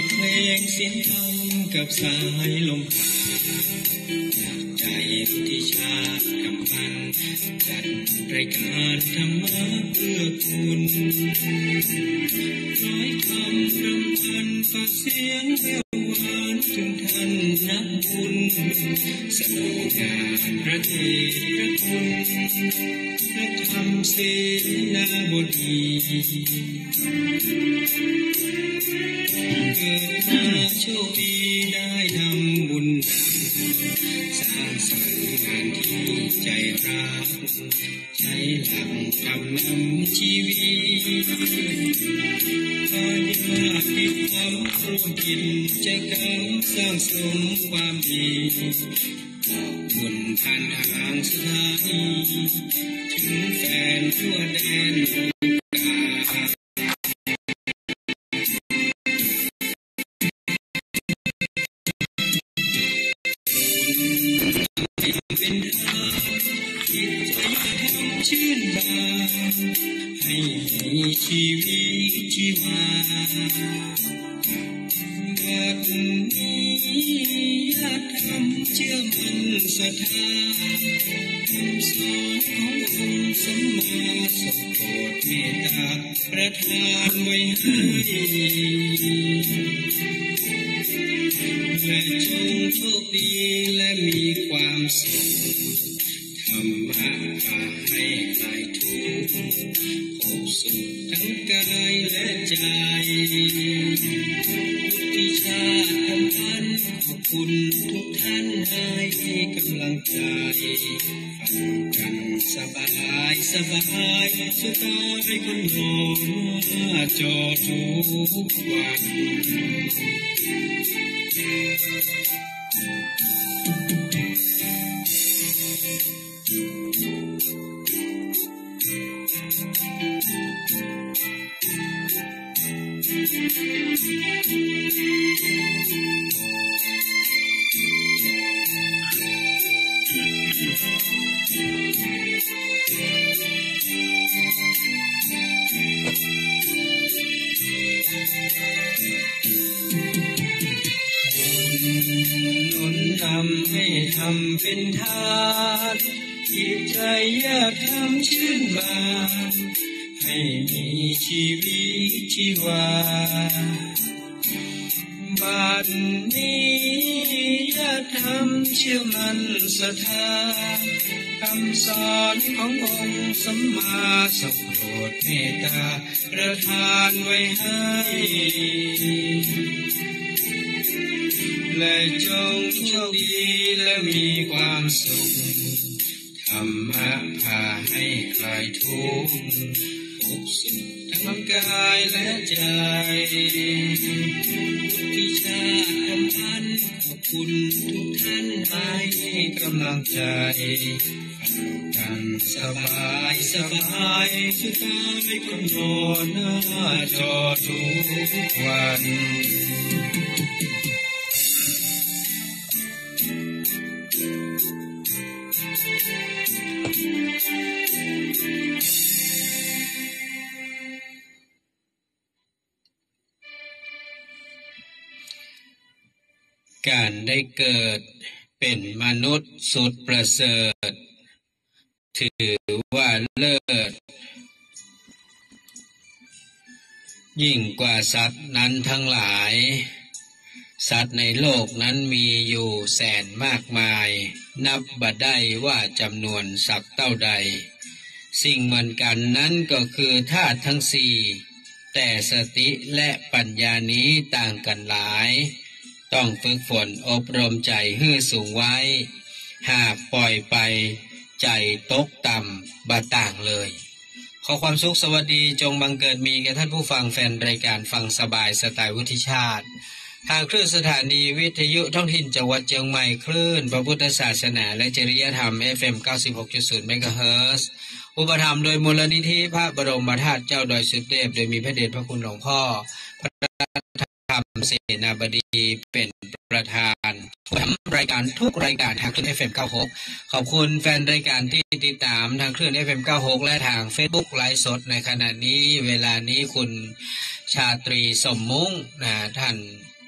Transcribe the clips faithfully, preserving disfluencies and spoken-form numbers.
เพลงเสียงธรรมกับสายลมใจที่ชาติกำพันจัดรายการธรรมะเพื่อคุณร้อยคำรำพันฝากเสียงแววหวานถึงท่านนักบุญสนุกงานพระเทศพระคุณพระธรรมเสนาบดีเกิดมาโชคดีได้ทำบุญสร้างสรรค์งานที่ใจรักใช้หลักธรรมนำชีวิตพายาติธรรมร่วมกินใจกันสร้างสมความดีขอบคุณผ่านทางสถานีถึงแฟนทั่วแดนเป็นทางจิตใจทำชื่นบานให้มีชีวิตชีวาบัดนี้ญาติธรรมเชื่อมั่นศรัทธาคำสอนขององค์สัมมาสัมพุทธเมตตาประทานไว้ให้และจงโชคดีและมีความสุขธรรมะพาให้คลายทุกข์พบสุขทั้งกายและใจทุกที่ชาติทำพันขอบคุณทุกท่านให้กำลังใจฟังกันสบายสบายสุดท้ายคนนอนหน้าจอทุกวันนำให้ทำเป็นทานจิตใจอยากทำชื่นบานให้มีชีวิตชีวาบัดนี้อยากทำเชื่อมั่นศรัทธาคำสอนขององค์สัมมาสัมพุทธเมตตาประทานไว้ให้และจงโชคดีและมีความสุขธรรมะพาให้คลายทุกข์พบสุขทั้งกายและใจที่ชาติทำพันขอบคุณทุกท่านให้กำลังใจฟังกันสบายสบายสุดท้ายคนนอนหน้าจอทุกวันการได้เกิดเป็นมนุษย์สุดประเสริฐถือว่าเลิศยิ่งกว่าสัตว์นั้นทั้งหลายสัตว์ในโลกนั้นมีอยู่แสนมากมายนับบ่ได้ว่าจำนวนสักเท่าใดสิ่งเหมือนกันนั้นก็คือธาตุทั้งสี่แต่สติและปัญญานี้ต่างกันหลายต้องฝึกฝนอบรมใจให้สูงไว้หากปล่อยไปใจตกต่ำบ่ต่างเลยขอความสุขสวัสดีจงบังเกิดมีแก่ท่านผู้ฟังแฟนรายการฟังสบายสไตล์วุฒิชาติทางคลื่นสถานีวิทยุท้องถิ่นจังหวัดเชียงใหม่คลื่นพระพุทธศาสนาและจริยธรรม เอฟ เอ็ม เก้าสิบหกจุดศูนย์ เมกะเฮิรตซ์อุปถัมภ์โดยมูลนิธิพระบรมธาตุเจ้าดอยสุเทพโดยมีพระเดชพระคุณหลวงพ่อพระธรรมเสนาบดีเป็นประธานทำรายการทุกรายการทางคลื่น เอฟ เอ็ม เก้าสิบหกขอบคุณแฟนรายการที่ติดตามทางคลื่น เอฟ เอ็ม เก้าสิบหกและทาง Facebook ไลฟ์สดในขณะนี้เวลานี้คุณชาตรีสมมุ้งนะท่าน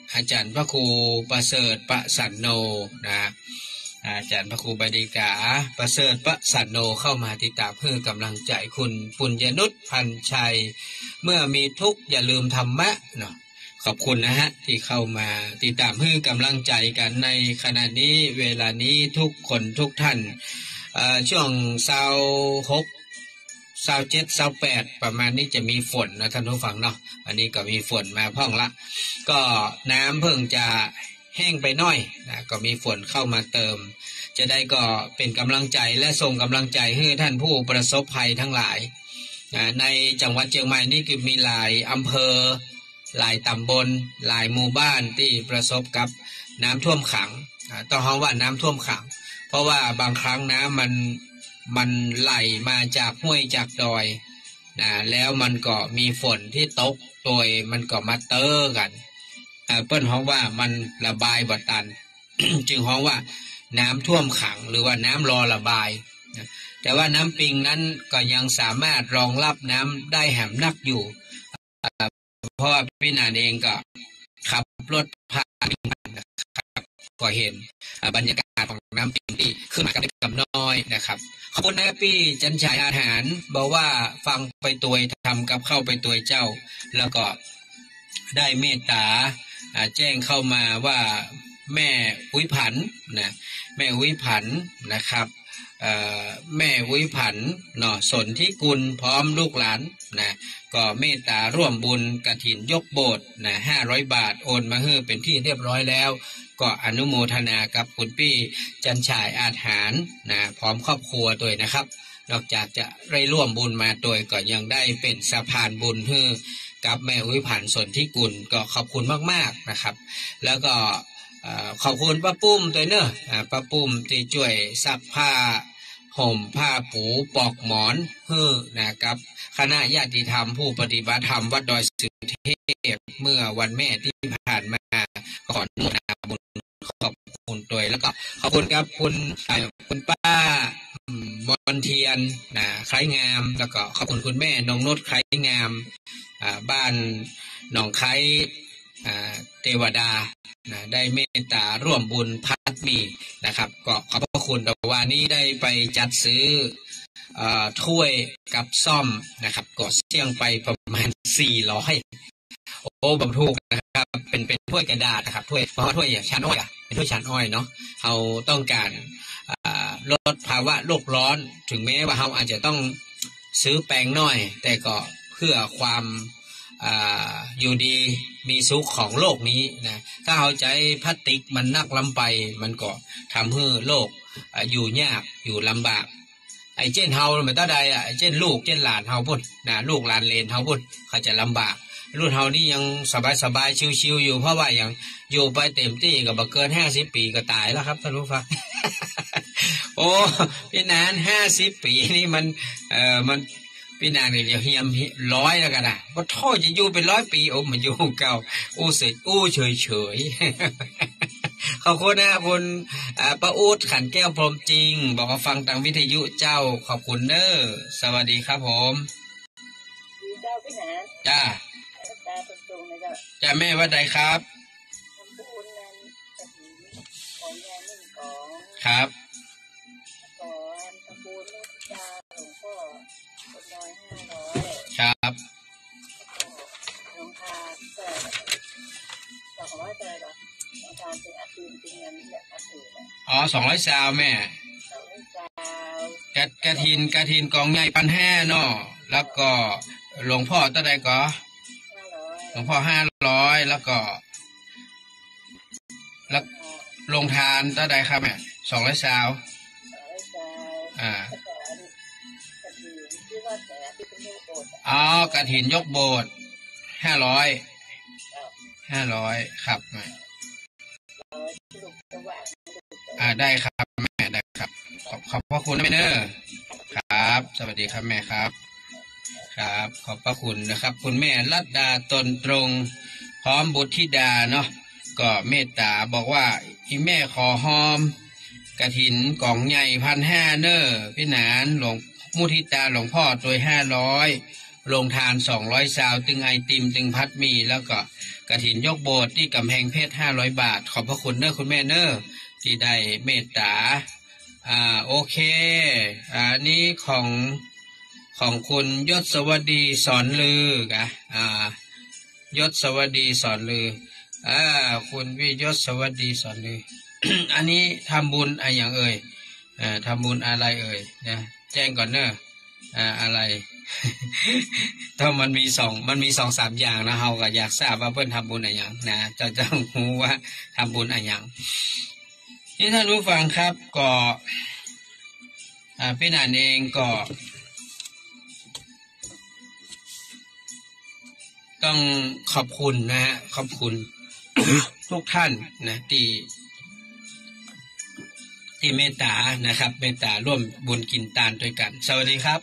อาจารย์พระครูประเสริฐประสันโนนะอาจารย์พระครูบดีกาประเสริฐประสันโนเข้ามาติดตามเพื่อกำลังใจคุณปุญญนุชพันชัยเมื่อมีทุกข์อย่าลืมธรรมะเนาะขอบคุณนะฮะที่เข้ามาติดตามเพื่อกำลังใจกันในขณะนี้เวลานี้ทุกคนทุกท่านช่วงเช้าหกเช้าเจ็ดเช้าแปดประมาณนี้จะมีฝนนะท่านผู้ฟังเนาะอันนี้ก็มีฝนมาพ่องละก็น้ำเพิ่งจะแห้งไปหน่อยนะก็มีฝนเข้ามาเติมจะได้ก็เป็นกำลังใจและส่งกำลังใจให้ท่านผู้ประสบภัยทั้งหลายนะในจังหวัดเชียงใหม่นี่คือมีหลายอำเภอหลายตำบลหลายหมู่บ้านที่ประสบกับน้ำท่วมขังต้องเรียกว่าน้ำท่วมขังเพราะว่าบางครั้งน้ำมันมันไหลมาจากห้วยจากดอยนะแล้วมันก็มีฝนที่ตกโดยมันก็มาเตอกันเปิ้นฮ้องว่ามันระบายบ่ตัน จึงฮ้องว่าน้ำท่วมขังหรือว่าน้ำรอระบายแต่ว่าน้ำปิงนั้นก็ยังสามารถรองรับน้ำได้แหมนักอยู่เพราะว่าพี่นานเองก็ขับรถผ่านนะครับก็เห็นบรรยากาศของน้ำปิงที่ขึ้นมากับกับน้อยนะครับขอบคุณนะพี่จันฉายอาหารบอกว่าฟังไปตัวทำกับเข้าไปตัวเจ้าแล้วก็ได้เมตตาแจ้งเข้ามาว่าแม่อุ้ยผันนะแม่อุ้ยผันนะครับแม่อุ้ยผันเนาะสนที่กุลพร้อมลูกหลานนะก็เมตตาร่วมบุญกฐินยกโบสถ์นะห้าร้อยบาทโอนมาให้เป็นที่เรียบร้อยแล้วก็อนุโมทนากับคุณพี่จันฉายอาหารนะพร้อมครอบครัวด้วยนะครับนอกจากจะได้ร่วมบุญมาด้วยก็ยังได้เป็นสะพานบุญให้กับแม่อุ้ยผันสนที่กุลก็ขอบคุณมากๆนะครับแล้วก็ขอบคุณป้าปุ้มตัวเนอะป้าปุ้มที่ช่วยซักผ้าห่มผ้าปูปอกหมอนเพื่อนะครับคณะญาติธรรมผู้ปฏิบัติธรรมวัดดอยสุเทพเมื่อวันแม่ที่ผ่านมาขออนุโมทนาบุญขอบคุณด้วยแล้วก็ขอบคุณครับคุณคุณป้ามนเทียนนะคล้ายงามแล้วก็ขอบคุณคุณแม่นงนุชคล้ายงามบ้านหนองไคเทวดานะได้เมตตาร่วมบุญพัดมีนะครับก็ขอบพระคุณแต่ว่านี้ได้ไปจัดซื้อถ้วยกับซ่อมนะครับก็เสี่ยงไปประมาณสี่ร้อยโอ้บรรทุกนะครับเป็นเป็นถ้วยกระดาษนะครับถ้วยเพราะถ้วยอย่างชานอ้อยอ่ะเป็นถ้วยชานอ้อยเนาะเราต้องการลดภาวะโลกร้อนถึงแม้ว่าเราอาจจะต้องซื้อแปลงน้อยแต่ก็เพื่อความอ่าอยู่ดีมีสุขของโลกนี้นะถ้าเอาใจพลาสติกมันนักลำไปมันก็ทำให้โลกอยู่ยากอยู่ลำบากไอ้เจ้นเฮาเหมือนตาใดอ่ะไอ้เจ้นลูกเจ้นหลานเฮาพุ่นนะลูกหลานเลนเฮาพุ่นเขาจะลำบากรุ่นเฮานี่ยังสบายสบายชิวๆอยู่เพราะว่าอย่างอยู่ไปเต็มที่ก็บ่เกินห้าสิบปีก็ตายแล้วครับท่านผู้ฟัง โอ้พี่นานห้าสิบปีนี่มันเอ่อมันพี่นางเนี่ยเดี๋ยวเฮียมร้อยแล้วกันนะว่าท่อจะอยู่เป็นร้อยปีโอ้มันอยู่เก่าอู้เสร็จอู้เฉยเฉยขอบคุณนะคุณป้าอูดขันแก้วพรหมจริงบอกว่าฟังทางวิทยุเจ้าขอบคุณเนอสวัสดีครับผมเจ้าพี่นะจ้าจ้าแม่ว่าใดครับครับครับอ๋อสองร้อยซาวแม่กระกระถินกระถินกองใหญ่พันห้าเนาะแล้วก็หลวงพ่อตั้งใดก็หลวงพ่อห้าร้อยแล้วก็แล้วลงทานตั้งใดครับแม่สองร้อยซาวอ่าอ๋อกระถินยกโบสถ์ห้าร้อยห้าร้อยครับแม่อ่าได้ครับแม่ได้ครับขอบขอบพระคุณแม่เนอครับสวัสดีครับแม่ครับครับขอบพระคุณนะครับคุณแม่รัตดาตนตรงพร้อมบุตรธิดาเนาะก็เมตตาบอกว่าอีแม่ขอหอมกฐินกล่องใหญ่พันห้าเนอพี่หนานหลวงมุทิตาหลวงพ่อตัวห้าร้อยลงทานสองร้อยซาวตึงไอติมตึงพัดมีแล้วก็กฐินยกโบสถ์ที่กำแพงเพชรห้าร้อยบาทขอบพระคุณเนอคุณแม่เนอที่ได้เมตตาอ่าโอเคอ่านี้ของของคุณยศวดีสอนลือกะอ่ายศวดีสอนลืออ่าคุณวิยศวดีสอนลือ อันนี้ทำบุญอะไรอย่างเอ่ยอ่าทำบุญอะไรเอ่ยนะแจ้งก่อนเนอะอ่าอะไร ถ้ามันมีสองมันมีสองสามอย่างนะเฮาก็อยากทราบว่าเพื่อนทำบุญอะไรอย่างนะจะจะรู้ว่าทำบุญอะไรอย่างนี่ท่านผู้ฟังครับก็อ่าพี่นานเองก็ต้องขอบคุณนะฮะขอบคุณ ทุกท่านนะที่ที่เมตตานะครับเมตตาร่วมบุญกินตานด้วยกันสวัสดีครับ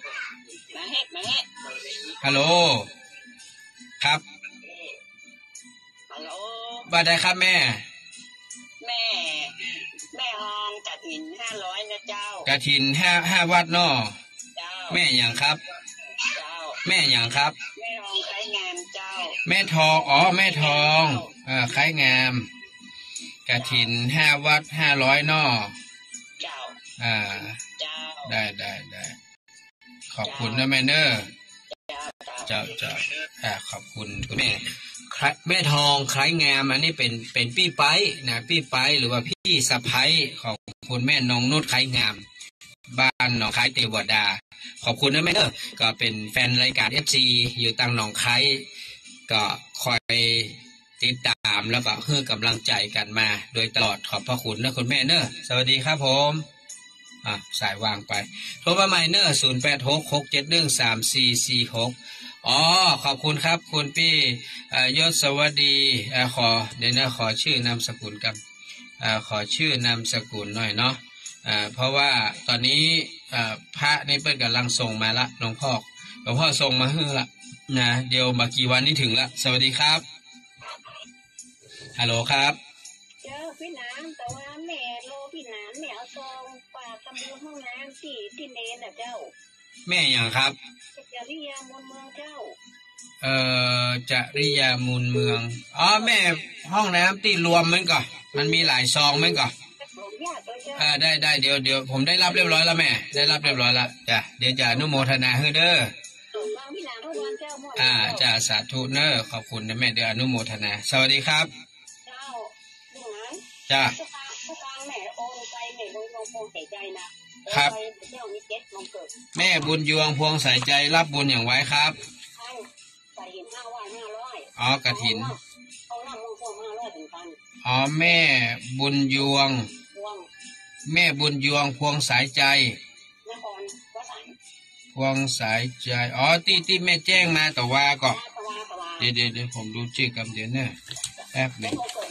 ฮัลโหลครับฮัลโหลบ้านใดครับแม่แม่แม่ฮองกฐินห้าร้อยนะเจ้ากฐินห้าห้าวัดนอเจ้าแม่อย่างครับเจ้าแม่อย่างครับแม่ฮองไคงามเจ้าแม่ทองอ๋อแม่ทองอ่าไคงามกฐินห้าวัดห้าร้อยนอเจ้าอ่าเจ้าได้ได้ได้ขอบคุณนะแม่เนอร์เจ้าเจ้าอ่าขอบคุณคุณแม่แม่ทองคล้ายงามอันนี้เป็นเป็นพี่ไปนะพี่ไปหรือว่าพี่สะพ้ายของคุณแม่นงนุชคล้ายงามบ้านหนองคายเทวดาขอบคุณนะแม่เนอร์ก็เป็นแฟนรายการ เอฟ ซี อยู่ตังหนองคายก็คอยติดตามแล้วก็ให้กำลังใจกันมาโดยตลอดขอบพระคุณนะคุณแม่เนอร์สวัสดีครับผมอ่ะสายวางไปโทรมาใหม่เนอร์ศูนย์แปดหกหกเจ็ดหนึ่งสามสี่สี่หกอ๋อขอบคุณครับคุณพี่ยศวดีขอเดี๋ยวนะขอชื่อนามสกุลกันขอชื่อนามสกุลหน่อยเนาะเพราะว่าตอนนี้พระนี่เปิ้ลกำลังส่งมาละหลวงพ่อหลวงพ่อส่งมาให้ละนะเดี๋ยวมากี่วันนี้ถึงละสวัสดีครับฮัลโหลครับเจ้าพี่น้ำแต่ว่าแม่โลพี่น้ำแม่เอาซองฝากทำบุญห้องน้ำที่ที่เมนน่ะเจ้าแม่อย่างครับจริยามูลเมืองเจ้าเอ่อจริยามูลเมืองอ๋อแม่ห้องน้ำที่รวมมันก่อนมันมีหลายซองมันก่อนเออได้ได้เดี๋ยวเดี๋ยวผมได้รับเรียบร้อยแล้วแม่ได้รับเรียบร้อยแล้วจ้ะเดี๋ยวจะอนุโมทนาให้เด้ออ่าจ้าสาธุเนอขอบคุณนะแม่เดี๋ยวอนุโมทนาสวัสดีครับจ้าครับแม่บุญยวงพวงสายใจรับบุญอย่างไว้ครับอ๋อกฐินอ๋อแม่บุญยวงแม่บุญยวงพวงสายใจพวงสายใจอ๋อที่ที่แม่แจ้งมาแต่ว่าก็เดี๋ยวเดี๋ยวผมดูชื่อกันเดี๋ยวเนี่ยแป๊บหนึ่ง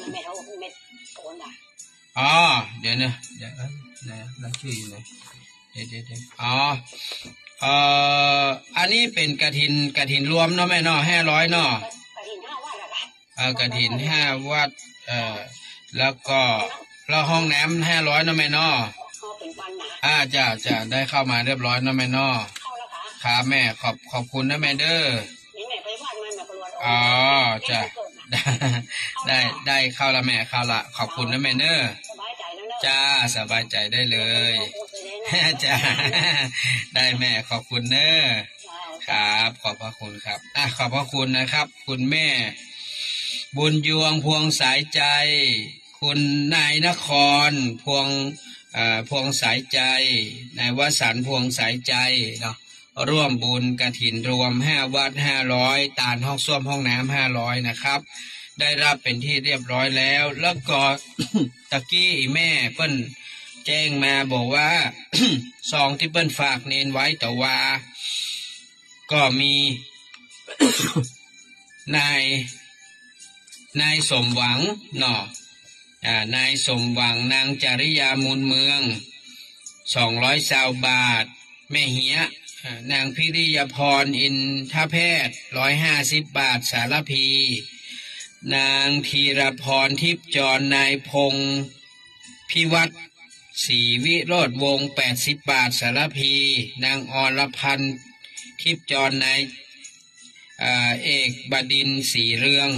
อ๋อเดี๋ยวนะเดี๋ยวนะแล้วชื่ออยู่ไหนเดี๋ยวเดี๋ยวเดี๋ยวอ๋อเอ่ออันนี้เป็นกฐินกฐินรวมเนาะแม่เนาะห้าร้อยเนาะเออกฐินห้าวัดเอ่อแล้วก็แล้วห้องน้ำห้าร้อยเนาะแม่เนาะอ่าจ้าจ้าได้เข้ามาเรียบร้อยเนาะแม่เนาะครับแม่ขอบขอบคุณนะแม่เด้ออ๋อจ้าได้ได้เข้าละแม่เข้าละขอบคุณนะแม่เด้อจ้าสบายใจได้เลยจ้าได้แม่ขอบคุณเนอครับขอบพระคุณครับอ่ะขอบพระคุณนะครับคุณแม่บุญยวงพวงสายใจคุณนายนครพวงอ่าพวงสายใจนายวสันต์พวงสายใจเนาะร่วมบุญกฐินรวมห้าวัดห้าร้อยตาลห้องส้วมห้องน้ำห้าร้อยนะครับได้รับเป็นที่เรียบร้อยแล้วแล้วก็ ตะกี้แม่เปิ้นแจ้งมาบอกว่า ซองที่เปิ้นฝากเน้นไว้แต่ว่าก็มี นายนายสมหวังเนาะอ่านายสมหวังนางจริยามูลเมืองสองร้อยสาวบาทแม่เหียนางพิริยพรอินทแพทย์ร้อยห้าสิบบาทสารพีนางธีรพรทิพย์จรนายพงศ์พิวัตรศรีวิโรธวงศ์แปดสิบบาทสารพีนางอรพันธ์ทิพย์จรนายเอกบดินทร์ศรีเรือง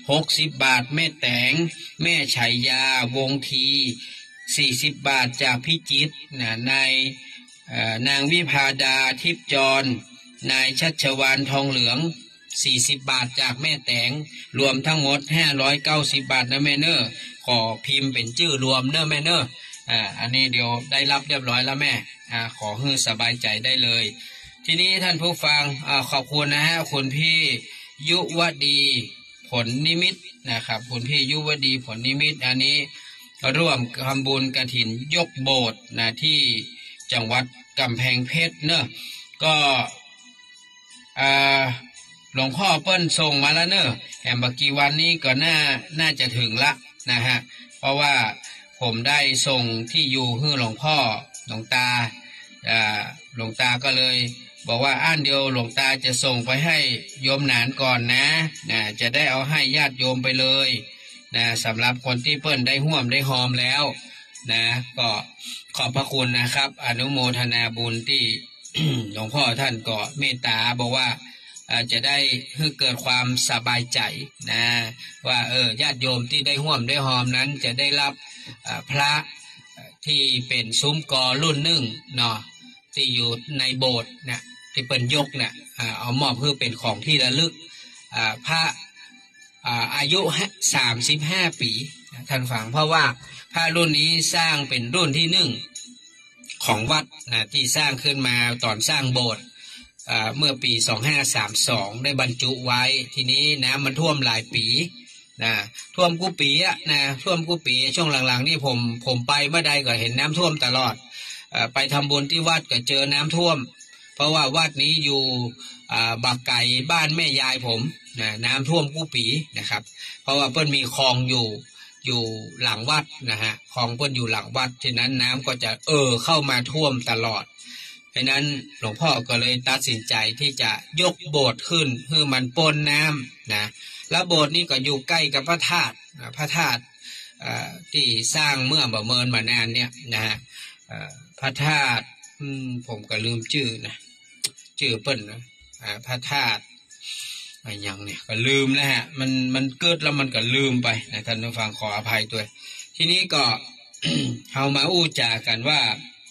หกสิบบาทแม่แตงแม่ชัยยาวงทีสี่สิบบาทจากพิจิตรนะนายนางวิภาดาทิพย์จรนายชัชวานทองเหลืองสี่สิบบาทจากแม่แตงรวมทั้งหมดห้าร้อยเก้าสิบบาทนะแม่เนอขอพิมพ์เป็นชื่อรวมเนอแม่เนออ่าอันนี้เดี๋ยวได้รับเรียบร้อยแล้วแม่อ่าขอให้สบายใจได้เลยทีนี้ท่านผู้ฟังอ่าขอบคุณนะฮะคุณพี่ยุวดีผลนิมิตนะครับคุณพี่ยุวดีผลนิมิตอันนี้ร่วมทำบุญกฐินยกโบสถ์นะที่จังหวัดกำแพงเพชรเนอะก็อ่าหลวงพ่อเปิ้ลส่งมาแล้วเนอะแอมบกี่วันนี้ก็น่าน่าจะถึงละนะฮะเพราะว่าผมได้ส่งที่อยู่ให้หลวงพ่อหลวงตาอ่าหลวงตาก็เลยบอกว่าอ่านเดียวหลวงตาจะส่งไปให้โยมหนานก่อนนะนะจะได้เอาให้ญาติโยมไปเลยนะสำหรับคนที่เปิ้ลได้ห่วมได้หอมแล้วนะก็ขอบพระคุณนะครับอนุโมทนาบุญที่ หลวงพ่อท่านก็เมตตาบอกว่าจะได้ให้เกิดความสบายใจนะว่าเออญาติโยมที่ได้ห่วมได้หอมนั้นจะได้รับพระที่เป็นซุ้มกอรุ่นหนึ่งเนาะที่อยู่ในโบสถ์นะที่เป็นยกเนี่ยเอามอบเพื่อเป็นของที่ระลึกพระอายุสามสิบห้าปีท่านฟังเพราะว่าพระรุ่นนี้สร้างเป็นรุ่นที่หนึ่งของวัดนะที่สร้างขึ้นมาตอนสร้างโบสถ์เมื่อปีสองห้าสามสองได้บรรจุไว้ทีนี้น้ำมันท่วมหลายปีนะท่วมกุปีอะนะท่วมกุปีช่วงหลังๆนี่ผมผมไปเมื่อใดก็เห็นน้ำท่วมตลอดไปทำบุญที่วัดก็เจอน้ำท่วมเพราะว่าวัดนี้อยู่บักไก่บ้านแม่ยายผมนะน้ำท่วมกุปีนะครับเพราะว่าเพิ่นมีคลองอยู่อยู่หลังวัดนะฮะคลองเพิ่นอยู่หลังวัดฉะนั้นน้ำก็จะเออเข้ามาท่วมตลอดเพราะนั้นหลวงพ่อก็เลยตัดสินใจที่จะยกโบสถ์ขึ้นเพื่อมันปนน้ำนะแล้วโบสถ์นี้ก็อยู่ใกล้กับพระธาตุพระธาตุที่สร้างเมื่อบ่เมินมานานเนี่ยนะฮะพระธาตุผมก็ลืมชื่อนะชื่อเปิ้ลนะพระธาตุอะไรอย่างเนี่ยก็ลืมแล้วฮะมันมันเกิดแล้วมันก็ลืมไปนะท่านผู้ฟังขออภัยด้วยทีนี้ก็ เอามาอู้จากันว่า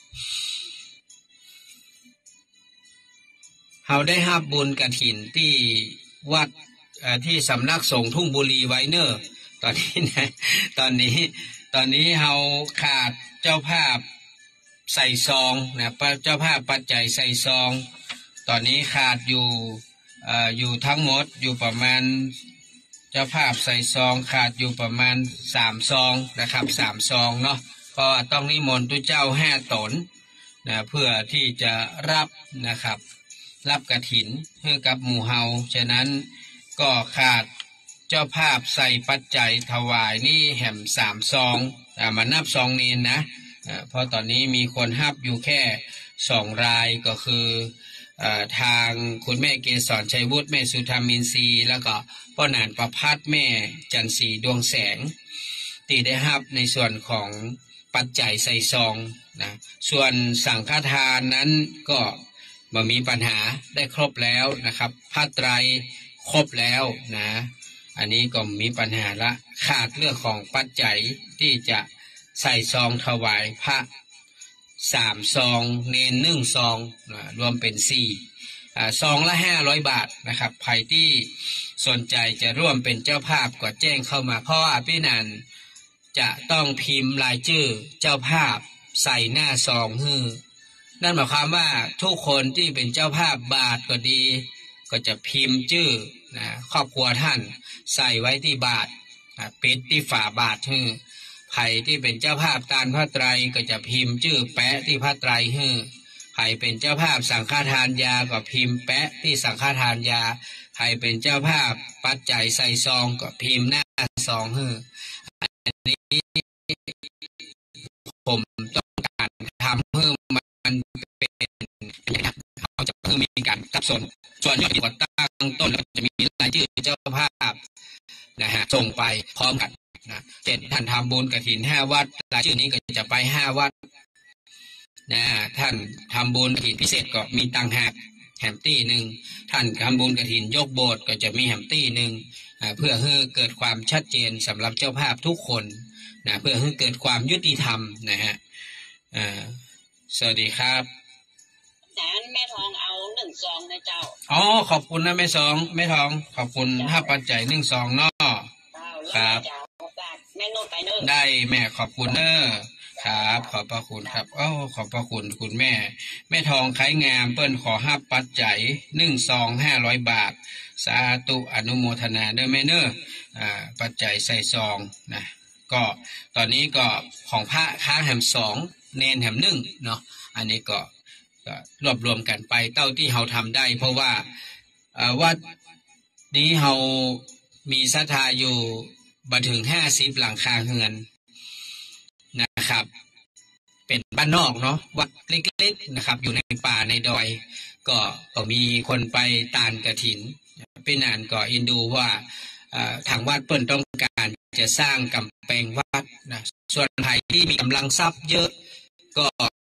เราได้รับบุญกฐินที่วัดที่สำนักสงฆ์ทุ่งบุรีไว้เนอร์ตอนนี้นะตอนนี้ตอนนี้เราขาดเจ้าภาพใส่ซองนะเจ้าภาพปัจจัยใส่ซองตอนนี้ขาดอยู่อ่าอยู่ทั้งหมดอยู่ประมาณเจ้าภาพใส่ซองขาดอยู่ประมาณสามซองนะครับสามซองเนาะเพราะว่าต้องนิมนต์ตุเจ้าห้าตนนะเพื่อที่จะรับนะครับรับกฐินเพื่อกับหมู่เฮาฉะนั้นก็ขาดเจ้าภาพใส่ปัจจัยถวายนี่แห่มสามซองอ่ามานับซองนี้นะเพราะตอนนี้มีคนฮับอยู่แค่สองรายก็คือทางคุณแม่เกษรชัยวุฒิแม่สุธามินทรีแล้วก็พ่อหนานประพัฒแม่จันทรีดวงแสงตีได้ฮับในส่วนของปัจจัยใส่ซองนะส่วนสังฆทานนั้นก็บ่มีปัญหาได้ครบแล้วนะครับผ้าไตรครบแล้วนะอันนี้ก็มีปัญหาละขาดเรื่องของปัจจัยที่จะใส่ซองถวายพระสามซองเนนหนึ่งซองนะรวมเป็นสี่อ่าซองละห้าร้อยบาทนะครับใครที่สนใจจะร่วมเป็นเจ้าภาพก็แจ้งเข้ามาเพราะว่าพี่นันจะต้องพิมพ์รายชื่อเจ้าภาพใส่หน้าซองฮือนั่นหมายความว่าทุกคนที่เป็นเจ้าภาพบาทก็ดีก็จะพิมพ์ชื่อนะครอบครัวท่านใส่ไว้ที่บาทปิดที่ฝาบาทฮือใครที่เป็นเจ้าภาพตานพระไตรก็จะพิมพ์ชื่อแปะที่พระไตรฮือใครเป็นเจ้าภาพสังฆทานยาก็พิมพ์แปะที่สังฆทานยาใครเป็นเจ้าภาพปัจจัยใส่ซองก็พิมพ์หน้าซองฮืออันนี้ผมต้องการทำเพื่อมันเป็นเขาจะเพื่อมีการสับสนส่วนยอดที่ตั้งต้นเราจะมีรายชื่อเจ้าภาพนะฮะส่งไปพร้อมกันนะเช่นท่านทำบุญกฐินห้าวัดรายชื่อนี้ก็จะไปห้าวัดนะท่านทำบุญกฐินพิเศษก็มีตังหากแฮมตี้หนึ่งท่านทำบุญกฐินยกโบสถ์ก็จะมีแฮมตี้หนึ่งเพื่อให้เกิดความชัดเจนสำหรับเจ้าภาพทุกคนนะเพื่อให้เกิดความยุติธรรมนะฮะสวัสดีครับอาจารย์แม่ทองเอาหนึ่งซองนะเจ้าอ๋อขอบคุณนะแม่สองแม่ทองขอบคุณห้าปัจจัยหนึ่งซองเนาะครับแม่โน้ตไปเนอะได้แม่ขอบคุณเนอะครับขอบพระคุณครับอ๋อขอบพระคุณคุณแม่แม่ทองไข่งามเปิ้นขอห้าปัจจัยหนึ่งซองห้าร้อยบาทสาธุอนุโมทนาเด้อแม่เนอะอ่าปัจจัยใส่ซองนะก็ตอนนี้ก็ของพระค้าแหมสองเนนแหมหนึ่งเนาะอันนี้ก็ก็รวบรวมกันไปเต้าที่เราทำได้เพราะว่าวัดนี้เรามีศรัทธาอยู่บัถึงห้าสิบหลังคาเฮือนนะครับเป็นบ้านนอกเนาะวัดเล็กๆนะครับอยู่ในป่าในดอยก็ก็มีคนไปตานกฐินเป็นอ่านก็อินดูว่าทางวัดเปิ้นต้องการจะสร้างกำแพงวัดนะส่วนใครที่มีกำลังทรัพย์เยอะก็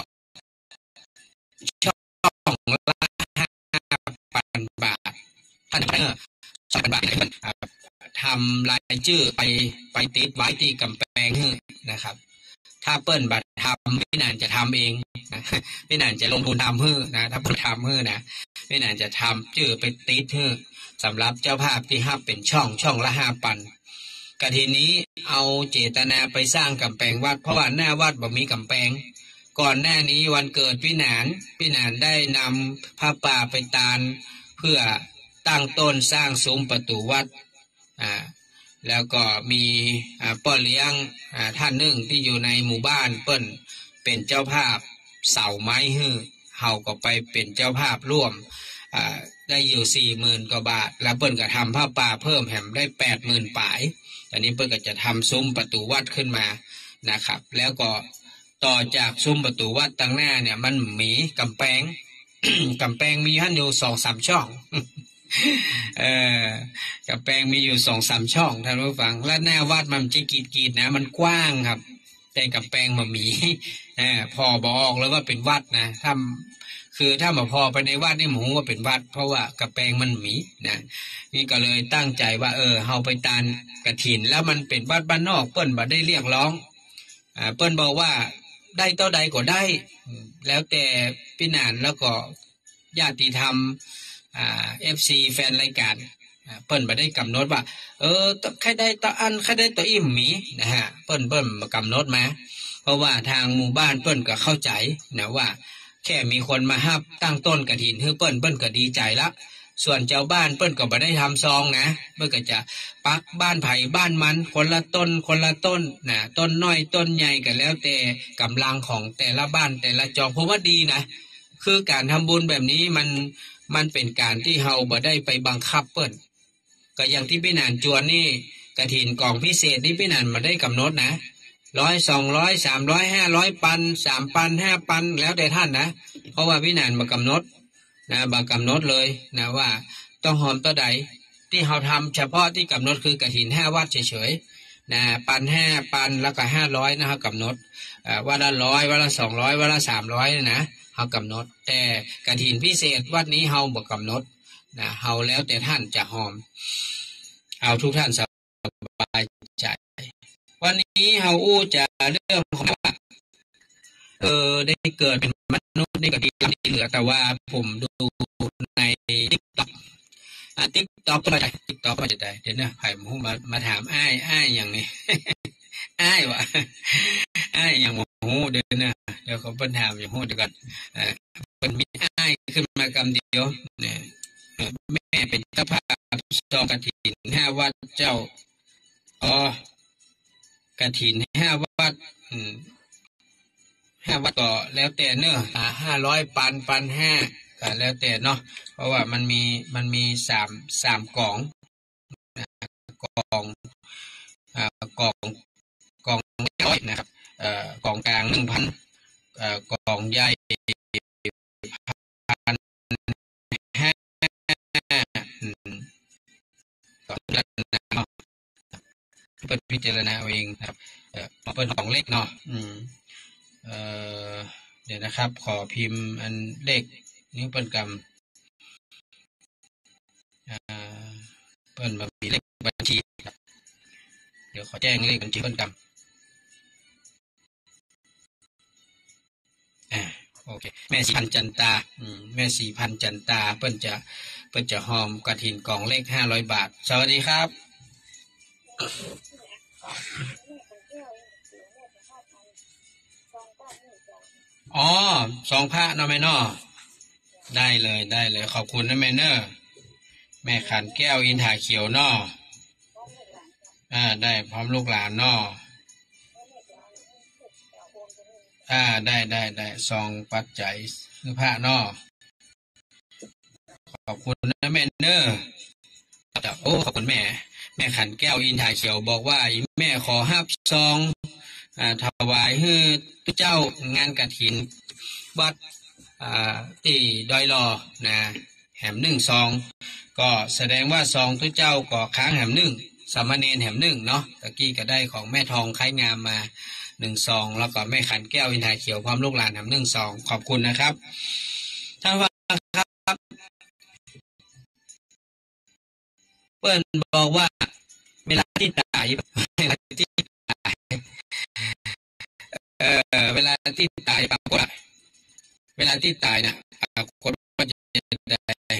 ช่องละห้าพันบาทท่านเนอช่องพันบาททำรายชื่อไปไปติดไว้ที่กำแพงนะครับถ้าเปิ้นบัตรทำพี่นานจะทำเองนะพี่นานจะลงทุนทำเพื่อนะถ้าเปิ้นทำเพื่อนะพี่นานจะทำชื่อไปติดเพื่อสำหรับเจ้าภาพที่ห้าเป็นช่องช่องละห้าปันกะทีนี้เอาเจตนาไปสร้างกำแพงวัดเพราะว่าหน้าวัดบ่มีกำแพงก่อนหน้านี้วันเกิดพี่นานพี่นานได้นำผ้าป่าไปตานเพื่อตั้งต้นสร้างซุ้มประตูวัดอ่าแล้วก็มีอ่าป้อเลี้ยงอ่าท่านหนึ่งที่อยู่ในหมู่บ้านเปิ้นเป็นเจ้าภาพเสาไม้ฮื้อเฮาก็ไปเป็นเจ้าภาพร่วมอ่าได้อยู่สี่หมื่นกว่าบาทแล้วเปิ้นก็ทำผ้าป่าเพิ่มแหมได้แปดหมื่นปลายตอนนี้เปิ้นก็จะทำซุ้มประตูวัดขึ้นมานะครับแล้วก็ต่อจากซุ้มประตูวัดตั้งหน้าเนี่ยมันมีกำแพง กำแพงมีท่านอยู่สองสามช่อง เออกำแพงมีอยู่สองสามช่องท่านผู้ฟังและหน้าวัดมันจะกีดกีดนะมันกว้างครับแต่กำแพงมันมีเออพอบอกแล้วว่าเป็นวัดนะถ้าคือถ้ามาพอไปในวัดนี่หมูว่าเป็นวัดเพราะว่ากำแพงมันมีนะนี่ก็เลยตั้งใจว่าเออเฮาไปตานกฐินแล้วมันเป็นวัดบ้านนอกเปิ้นบ่ได้เรียกร้องอ่าเปิ้นบอกว่าได้เท่าใดก็ได้แล้วแต่พี่นานแล้วก็ญาติธรรมอ่า เอฟ ซี แฟนรายการเปิ้นบ่ได้กำหนดว่าเออใครได้ต่ออันใครได้ต่ออิ่มมีนะฮะเปิ้นเปิ้นมากำหนดมาเพราะว่าทางหมู่บ้านเปิ้นก็เข้าใจนะว่าแค่มีคนมาฮับตั้งต้นกฐินให้เปิ้นเปิ้นก็ดีใจละส่วนเจ้าบ้านเปิ้นก็บ่ได้ทำซองนะเปิ้นก็จะปักบ้านไผ่บ้านมันคนละต้นคนละต้นนะต้นน้อยต้นใหญ่ก็แล้วแต่กำลังของแต่ละบ้านแต่ละจองเพราะว่าดีนะคือการทำบุญแบบนี้มันมันเป็นการที่เฮาบ่ได้ไปบังคับเปิ้นก็อย่างที่พี่นานจวนนี่กฐินกองพิเศษนี่พี่นานบ่ได้กำหนดนะร้อยสองร้อยสามร้อยห้าร้อยปันสามปันห้าปันแล้วแต่ท่านนะเพราะว่าพี่นานบ่กำหนดนะบ่กำหนดเลยนะว่าต้องหอมตัวใดที่เฮาทำเฉพาะที่กำหนดคือกฐินห้าวัดเฉยๆนะปันห้าปันแล้วก็ห้าร้อยนะครับกำหนดอ่าวันละร้อยวันละสองร้อยวันละสามร้อยนะเฮากำหนดแต่กฐินพิเศษวัดนี้เฮาบ่กำหนดนะเฮาแล้วแต่ท่านจะหอมเอาทุกท่านสบายใจวันนี้เฮาอู้จะเรื่องของว่าเออได้เกิดเป็นมนุษย์นี่ก็ดีที่เหลือแต่ว่าผมดูใน TikTok อ่ะ TikTok ก็มาจาก TikTok มาจากใดเดี๋ยวนะไผ่หมูมามาถามอ้ายอ้ายอย่างนี้ อ้ายวะอ้ายอย่างหมูเดี๋ยวนะเดี๋ยวเขาเพิ่นถามอย่างหมูเดี๋ยวก่อนเออเพิ่นมีอ้ายขึ้นมากำเดียวเนี่ยแม่เป็นเจ้าภาพซองกฐินห้าวัดเจ้าอ๋อกฐินห้าวัดอืมห้าวัดก็แล้วแต่เนอะอ่าห้าร้อยปันปันห้าก็แล้วแต่เนาะเพราะว่ามันมีมันมีสามสามกองกองอ่ากองกองร้อยนะครับเอ่อกองกลางหนึ่งพันเอ่อกองใหญ่พันห้าอืมก็เปิดพิจารณาเองครับเอ่อเปิดของเล็กเนาะอืมเอ่อเดี๋ยวนะครับขอพิมพ์อันเลขนิ้วเปิ้นกำอ่าเปิ้นมามีเลขบัญชีเดี๋ยวขอแจ้งเลขบัญชีเพิ่มเติมอ่าโอเคแม่สีพันจันตาอืมแม่สีพันจันตาเพิ่นจะเพิ่นจะหอมกฐินกล่องเลขห้าร้อยบาทสวัสดีครับอ๋อสองพระเนาะแม่เนาะได้เลยได้เลยขอบคุณนะแม่เนอร์แม่ขันแก้วอินทาเขียวเนาะอ่าได้พร้อมลูกหลานเนาะอ่าได้ได้ได้ซองปัจจัยคือพระเนาะขอบคุณนะแม่เนอร์โอ้ขอบคุณแม่แม่ขันแก้วอินทาเขียวบอกว่าแม่ขอฮับซองอ่าถวายให้เจ้างานกฐินวัดอ่าที่ดอยลอนะแหมหนึ่งซองก็แสดงว่าซองทุกเจ้าก็ค้างแหมหนึ่งสามเณรแหมหนึ่งเนาะตะกี้ก็ได้ของแม่ทองไข่งามมาหนึ่งซองแล้วก็แม่ขันแก้วอินทาเขียวพร้อมลูกหลานแหมหนึ่งซองขอบคุณนะครับท่านว่าครับเปิ้ลบอกว่าเวลาที่ตายเวลาที่ตายเอ่อเวลาที่ตายปรากฏเวลาที่ตายเนี่ยปรากฏว่าจะได้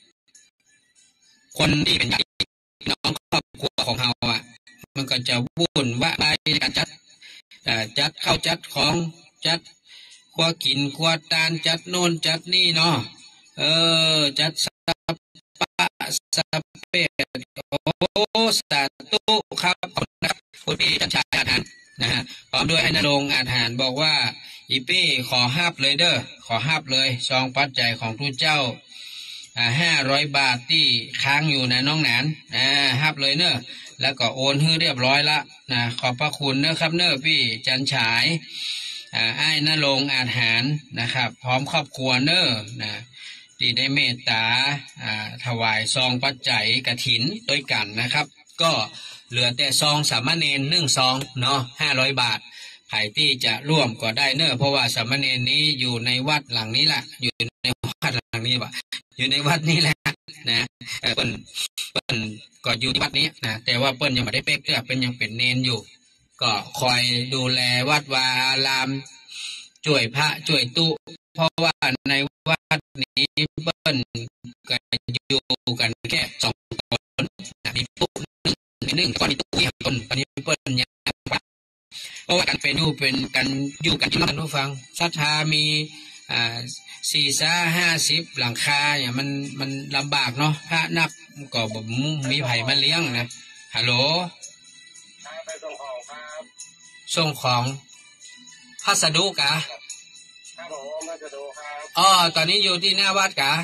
คนที่เป็นญาติน้องครอบครัวของเราอ่ะมันก็จะวุ่นวายในการจัดจัดเข้าจัดของจัดครัวกินครัวตาลจัดโน่นจัดนี่เนาะเออจัดสับปะสับเป็ดโอ้สาธุครับขอบคุณนะครับคุณพี่จันชายอาหารนะฮะพร้อมด้วยไอ้นรงค์อาหารบอกว่าอีเป้ขอห้าบเลยเด้อขอห้าบเลยซองปัจจัยของทุกเจ้าอ่าห้าร้อยบาทที่ค้างอยู่นะน้องหนานอ่าห้าบเลยเนอะแล้วก็โอนให้เรียบร้อยละนะขอบพระคุณเนอะครับเนอะพี่จันฉายอ่าไอ้นรงค์อาหารนะครับพร้อมครอบครัวเนอะนะที่ได้เมตตาอ่าถวายซองปัจจัยกฐินด้วยกันนะครับก็เหลือแต่ซองสามเณรหนึ่งซองเนาะห้าร้อยบาทใครที่จะร่วมก็ได้เนอะเพราะว่าสามเณรนี้อยู่ในวัดหลังนี้แหละอยู่ในวัดหลังนี้วะอยู่ในวัดนี้แหละนะเปิ้ลเปิ้ลก็อยู่ที่วัดนี้นะแต่ว่าเปิ้ลยังไม่ได้เป๊กเตื้อเป็นยังเป็นเนนอยู่ก็คอยดูแลวัดวาอารามช่วยพระช่วยตุเพราะว่าในวัดนี้เปิ้ลก็อยู่กันแค่สองคนมีปุ๊บหนึ่งคนมีตู้มีคนตอนนี้เปิ้ลยังเพราะว่ากันเป็นอยู่เป็นกันอยู่กันที่นั่นผู้ฟังศรัทธามีอ่าสี่ซ่าห้าสิบหลังคาเนี่ยมันมันลำบากเนาะพระนักก็แบบมีไผ่มาเลี้ยงนะฮัลโหลไปส่งของครับส่งของพัสดุกะครับผมพัสดุครับอ๋อตอนนี้อยู่ที่หน้าวัดกะ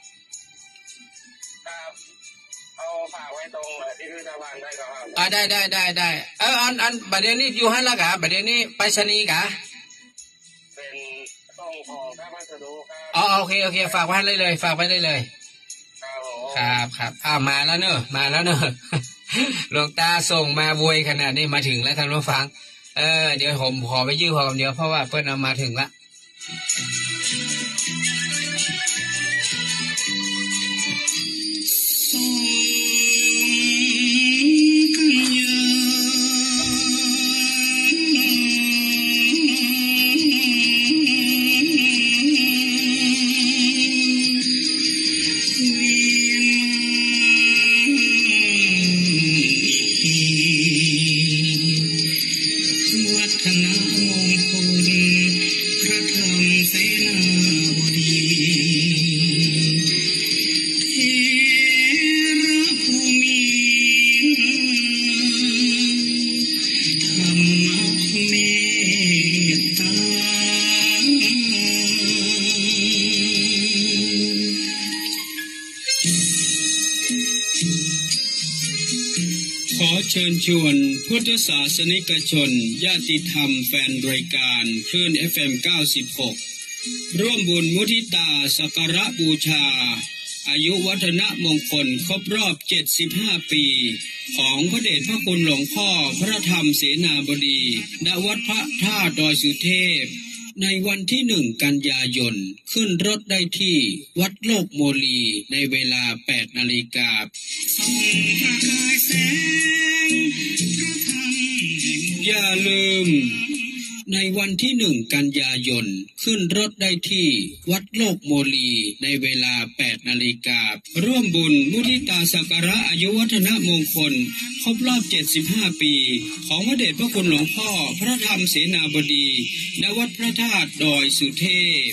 ครับเอาฝากไว้ตรงที่พิพิธภัณฑ์ได้ครับอ่าได้ได้ได้ได้เอออันอันบัดเดี๋ยวนี้อยู่ฮั่นละกะบัดเดี๋ยวนี้ไปชนีกะเป็นส่งของครับพัสดุครับอ๋อโอเคโอเคฝากไว้เลยเลยฝากไว้เลยเลยครับครับอ้าวมาแล้วเนอะมาแล้วเนอะหลวงตาส่งมาวยขนาดนี้มาถึงแล้วท่านผู้ฟังเออเดี๋ยวผมขอไปยื้อพอเดียวเพราะว่าเพิ่นเอามาถึงละขอเชิญชวนพุทธศาสนิกชนญาติธรรมแฟนรายการคลื่น เอฟ เอ็ม เก้าสิบหกร่วมบุญมุทิตาสักการะบูชาอายุวัฒนมงคลครบรอบเจ็ดสิบห้าปีของพระเดชพระคุณหลวงพ่อพระธรรมเสนาบดีณวัดพระธาตุดอยสุเทพในวันที่หนึ่งกันยายนขึ้นรถได้ที่วัดโลกโมลีในเวลาแปดนาฬิกาอย่าลืมในวันที่หนึ่งกันยายนขึ้นรถได้ที่วัดโลกโมลีในเวลาแปดนาฬิการ่วมบุญมุทิตาสักการะอายุวัฒนมงคลครบรอบเจ็ดสิบห้าปีของพระเดชพระคุณหลวงพ่อพระธรรมเสนาบดีณวัดพระธาตุดอยสุเทพ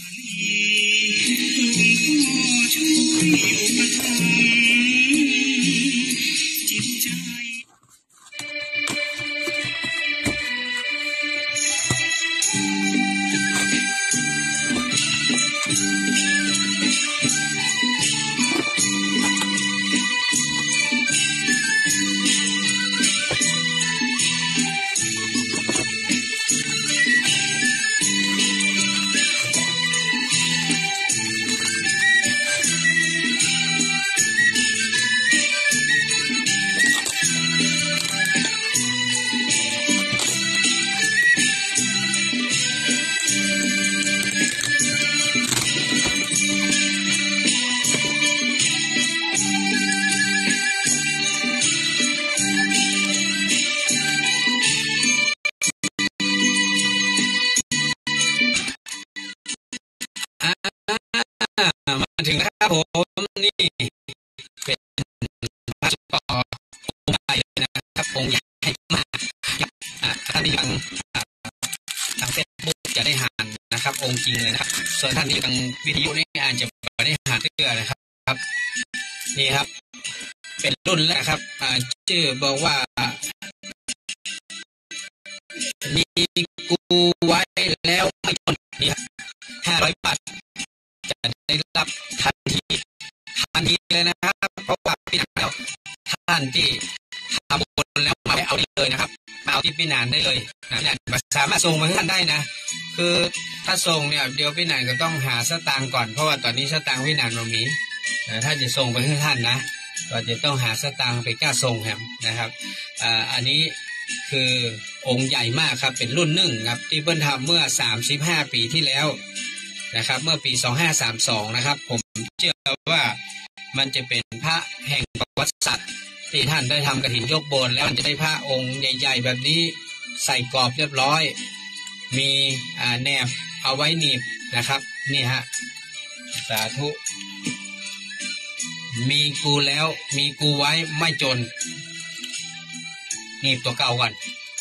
ถึงนะครับผมนี่เป็นพระต่อองค์ใหญ่นะครับองค์ใหญ่มากท่านที่ฟังทางเฟซบุ๊กจะได้หานนะครับองค์จริงเลยนะครับส่วนท่านที่ฟังวิทยุนี่อาจจะไม่ได้หานเตื้อนะครับนี่ครับเป็นรุ่นแรกครับชื่อบอกว่ามีกูไว้แล้วไม่จนนี่ห้าร้อยบาทจะได้รับทันทีทันทีเลยนะครับเพราะว่าพี่นานแล้วท่านที่ทำบุญแล้วมาเอาได้เลยนะครับมาเอาที่พี่นานได้เลยนะสามารถส่งมาให้ท่านได้นะคือถ้าส่งเนี่ยเดี๋ยวพี่นานก็ต้องหาสตางค์ก่อนเพราะว่าตอนนี้สตางค์พี่นานเรามีถ้าจะส่งไปให้ท่านนะก็จะต้องหาสตางค์ไปกล้าส่งแฮมนะครับอันนี้คือองค์ใหญ่มากครับเป็นรุ่นหนึ่งครับที่เพิ่นทำเมื่อสามสิบห้าปีที่แล้วนะครับเมื่อปีสองพันห้าร้อยสามสิบสองนะครับผมเชื่อว่ามันจะเป็นพระแห่งประวัติศาสตร์ที่ท่านได้ทำกฐินยกโบนแล้วจะได้พระองค์ใหญ่ๆแบบนี้ใส่กรอบเรียบร้อยมีแนบเอาไว้หนีบนะครับนี่ฮะสาธุมีกูแล้วมีกูไว้ไม่จนหนีบตัวเก่าก่อน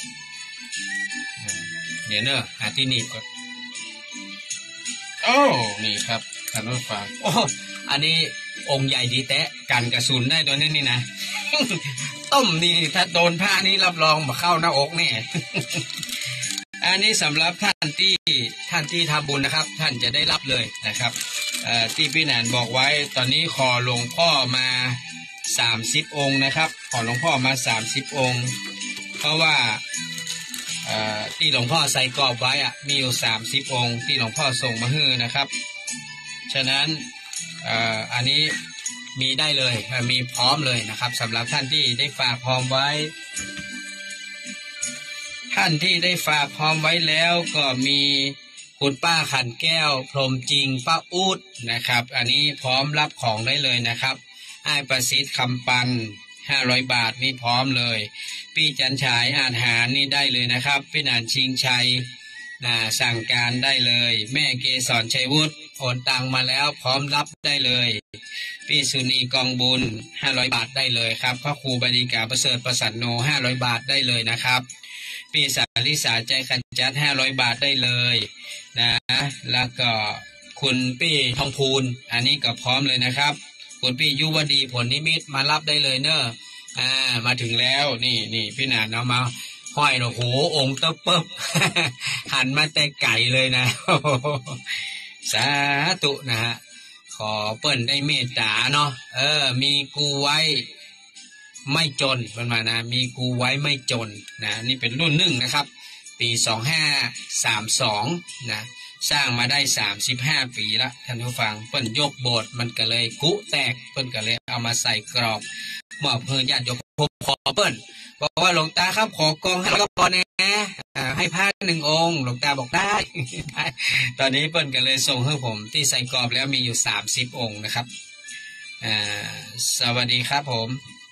เดี๋ยวเนอะหาที่หนีบก่อนโอ้นี่ครับท่านผู้ฟังโอ้อันนี้องค์ใหญ่ดีแตะกันกระสุนได้ตัวนี้นี่นะ ต้มนี่ถ้าโดนผ้านี้รับรองมาเข้าหน้าอกแน่ อันนี้สำหรับท่านที่ท่านที่ทำบุญนะครับท่านจะได้รับเลยนะครับที่พี่แนนบอกไว้ตอนนี้ขอหลวงพ่อมาสามสิบองค์นะครับขอหลวงพ่อมาสามสิบองค์เพราะว่าที่หลวงพ่อใส่กรอบไว้อะมีอยู่สามสิบองค์ที่หลวงพ่อส่งมาให้นะครับฉะนั้นอันนี้มีได้เลยมีพร้อมเลยนะครับสำหรับท่านที่ได้ฝากพร้อมไว้ท่านที่ได้ฝากพร้อมไว้แล้วก็มีคุณป้าขันแก้วพรหมจริงป้าอูดนะครับอันนี้พร้อมรับของได้เลยนะครับไอ้ประสิทธิ์คำปันห้าร้อยบาทนี่พร้อมเลยพี่จันฉายอาหารนี่ได้เลยนะครับพี่นานชิงชัยนะสั่งการได้เลยแม่เกศรชัยวุฒิโอนตังมาแล้วพร้อมรับได้เลยพี่สุนีกองบุญห้าร้อยบาทได้เลยครับพระครูบดีกาประเสริฐประสันโนห้าร้อยบาทได้เลยนะครับพี่สาลิสาใจขันจัดห้าร้อยบาทได้เลยนะแล้วก็คุณพี่ทองพูนอันนี้ก็พร้อมเลยนะครับคุณพี่ยุวดีผลนิมิตมารับได้เลยเนอะอ่ามาถึงแล้วนี่นี่พี่นานเอามาห้อยโอ้โหองค์เตบเปิ๊บ หันมาแต่ไก่เลยนะ สาธุนะฮะขอเปิ้นได้เมตตาเนาะเออมีกูไว้ไม่จนมันมานะมีกูไว้ไม่จนนะนี่เป็นรุ่นหนึ่งนะครับปีสองห้าสามสองนะสร้างมาได้สามสิบห้าปีละท่านผู้ฟังเปิ้นยกโบสถ์มันก็เลยกุแตกเปิ้นก็เลยเอามาใส่กรอบมอบเพื่อญาติโยมผมขอเปิ้ลบอกว่าหลวงตาครับขอกองให้แล้วก็พอนะให้พระหนึ่งองค์หลวงตาบอกได้ ตอนนี้เปิ้ลก็เลยส่งให้ผมที่ใส่กรอบแล้วมีอยู่สามสิบองค์นะครับอ่าสวัสดีครับผม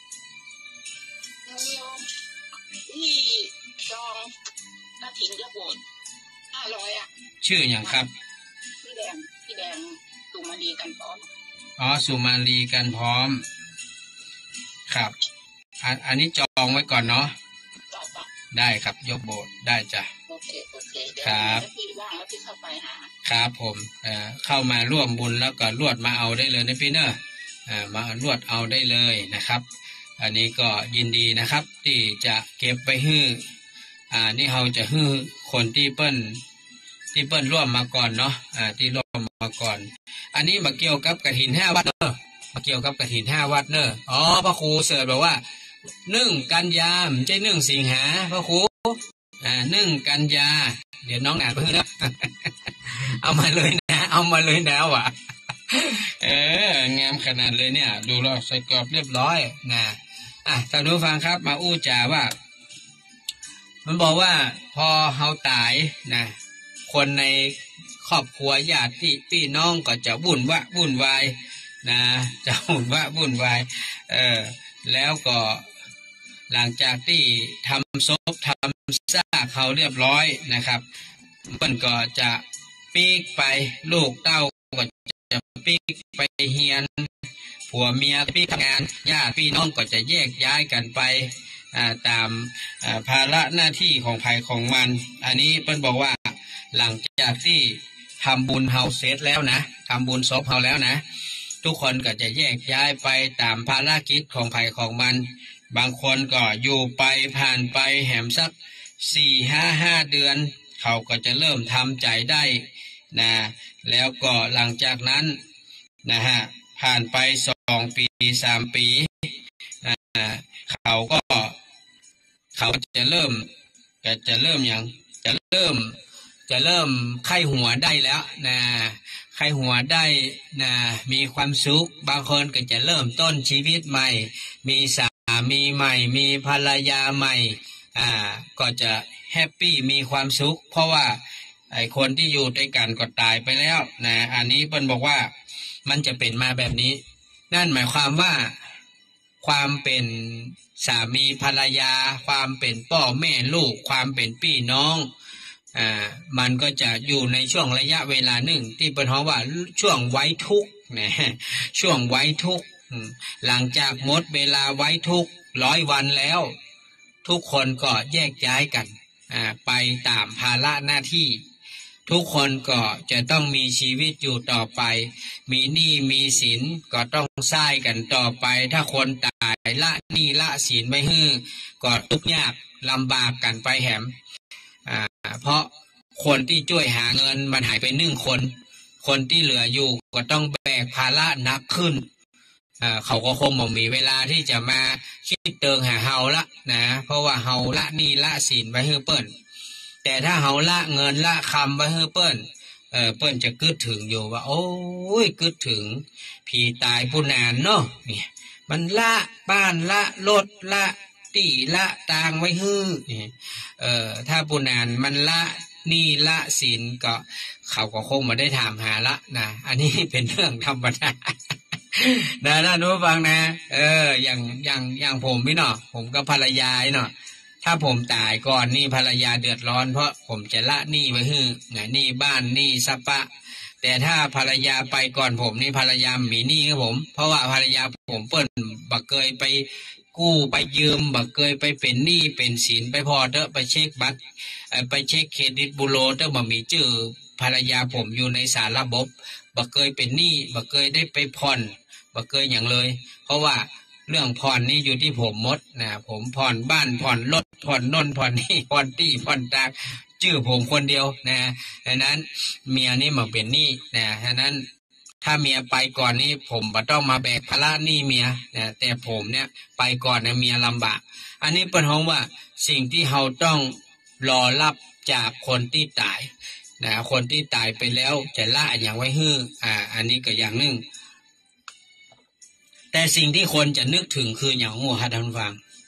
ที่จองกระถิ่นยกโบสถ์ห้าร้อยอ่ะชื่ออย่างครับพี่แดงพี่แดงสุมาลีกันพร้อมอ๋อสุมาลีกันพร้อมครับอันอันนี้จองไว้ก่อนเนาะได้ครับยกโบสถ์ได้จ้ะโอเคโอเคครับพี่ว่างแล้วพี่เข้าไปหาครับผมเอ่อเข้ามาร่วมบุญแล้วก็รวดมาเอาได้เลยนะพี่เนอะอ่ามารวดเอาได้เลยนะครับอันนี้ก็ยินดีนะครับที่จะเก็บไปฮื้ออ่านี่เราจะฮื้อคนที่เปิ้ลที่เปิ้ลร่วมมาก่อนเนาะอ่าที่ร่วมมาก่อนอันนี้มาเกี่ยวกับกฐินห้าวัดเนอะมาเกี่ยวกับกฐินห้าวัดเนอะอ๋อพระครูเสิร์ชบอกว่านึ่งกันยามใช่นึ่งสิงหาพระครูอ่านึ่งกันยาเดี๋ยวน้องอ่านเพิ่งนะ เอามาเลยนะเอามาเลยนะว่ะเอองามขนาดเลยเนี่ยดูแล้วใส่กรอบเรียบร้อยนะอ่ะท่านผู้ฟังครับมาอู้จาว่ามันบอกว่าพอเฮาตายนะคนในครอบครัวญาติพี่น้องก็จะวุ่นวะวุ่นวายนะจะวุ่นวะวุ่นวายเออแล้วก็หลังจากที่ทำศพทำซากเขาเรียบร้อยนะครับมันก็จะปีกไปลูกเต้าก็จะปีกไปเฮียนผัวเมียปีกงานญาติพี่น้องก็จะแยกย้ายกันไปตามภาระหน้าที่ของภัยของมันอันนี้เปิ้ลบอกว่าหลังจากที่ทำบุญเฮาเสร็จแล้วนะทำบุญศพเฮาแล้วนะทุกคนก็จะแยกย้ายไปตามภารกิจของภัยของมันบางคนก็อยู่ไปผ่านไปแหมสักสี่ห้าห้าเดือนเขาก็จะเริ่มทำใจได้นะแล้วก็หลังจากนั้นนะฮะผ่านไปสองปีสามปีเขาก็เขาจะเริ่มจะจะเริ่มอย่างจะเริ่มจะเริ่มไข้หัวได้แล้วนะไข้หัวได้นะมีความสุขบางคนก็จะเริ่มต้นชีวิตใหม่มีสามีใหม่มีภรรยาใหม่อ่าก็จะแฮปปี้มีความสุขเพราะว่าไอ้คนที่อยู่ด้วยกันก็ตายไปแล้วนะอันนี้เปิ้ลบอกว่ามันจะเป็นมาแบบนี้นั่นหมายความว่าความเป็นสามีภรรยาความเป็นพ่อแม่ลูกความเป็นพี่น้องอ่ามันก็จะอยู่ในช่วงระยะเวลาหนึ่งที่เปิ้ลฮ้องว่าช่วงไว้ทุกข์นะช่วงไว้ทุกข์หลังจากหมดเวลาไว้ทุกข์ร้อยวันแล้วทุกคนก็แยกย้ายกันอ่าไปตามภาระหน้าที่ทุกคนก็จะต้องมีชีวิตอยู่ต่อไปมีหนี้มีสินก็ต้องใช้กันต่อไปถ้าคนตายละหนี้ละสินไม่ฮื้อก็ทุกข์ยากลำบากกันไปแหมอ่าเพราะคนที่ช่วยหาเงินมันหายไปหนึ่งคนคนที่เหลืออยู่ก็ต้องแบกภาระหนักขึ้นอ่าเขาก็คงไม่มีเวลาที่จะมาคิดเติงหาเฮาละนะเพราะว่าเฮาละหนี้ละสินไว้ฮื้อเปิ้นแต่ถ้าเฮาละเงินละคำไว้ให้เปิ้นเออเปิ้นจะกึดถึงอยู่ว่าโอ้ยกึดถึงผีตายผู้นานเนาะเนี่ยมันละบ้านละรถละตีละตางไว้ฮื้อเออถ้าผู้นานมันละนี่ละศีลก็เขาก็คงมาได้ถามหาละนะอันนี้เป็นเรื่องธรรมดานะท่านผู้ฟังนะเอออย่างอย่างอย่างผมพี่เนาะผมกับภรรยาเนาะถ้าผมตายก่อนนี่ภรรยาเดือดร้อนเพราะผมจะละหนี้ไว้ฮื้อไงหนี้บ้านหนี้ซับปะแต่ถ้าภรรยาไปก่อนผมนี่ภรรยามีหนี้ครับผมเพราะว่าภรรยาผมเปิ้นบักเคยไปกู้ไปยืมบักเคยไปเป็นหนี้เป็นสินไปพอเถอะไปเช็คบัตรไปเช็คเครดิตบูโรเถอะบ่มีชื่อภรรยาผมอยู่ในสารระบบบักเคยเป็นหนี้บักเคยได้ไปผ่อนบักเคยอย่างเลยเพราะว่าเรื่องผ่อนนี่อยู่ที่ผมหมดนะผมผ่อนบ้านผ่อนรถผ่อนนนผ่อนนี่ผ่อนที่ผ่อนตากชื่อผมคนเดียวนะดังนั้นเมียนี่มาเป็นหนี้นะดังนั้นถ้าเมียไปก่อนนี่ผมบ่ต้องมาแบกภาระหนี้เมียนะแต่ผมเนี่ยไปก่อนนะเมียลำบากอันนี้เป็นห้องว่าสิ่งที่เราต้องรอรับจากคนที่ตายนะคนที่ตายไปแล้วจะละอย่างไว้ฮื้ออ่าอันนี้ก็อย่างหนึ่งแต่สิ่งที่คนจะนึกถึงคืออย่างหัวฮัดทันฟัง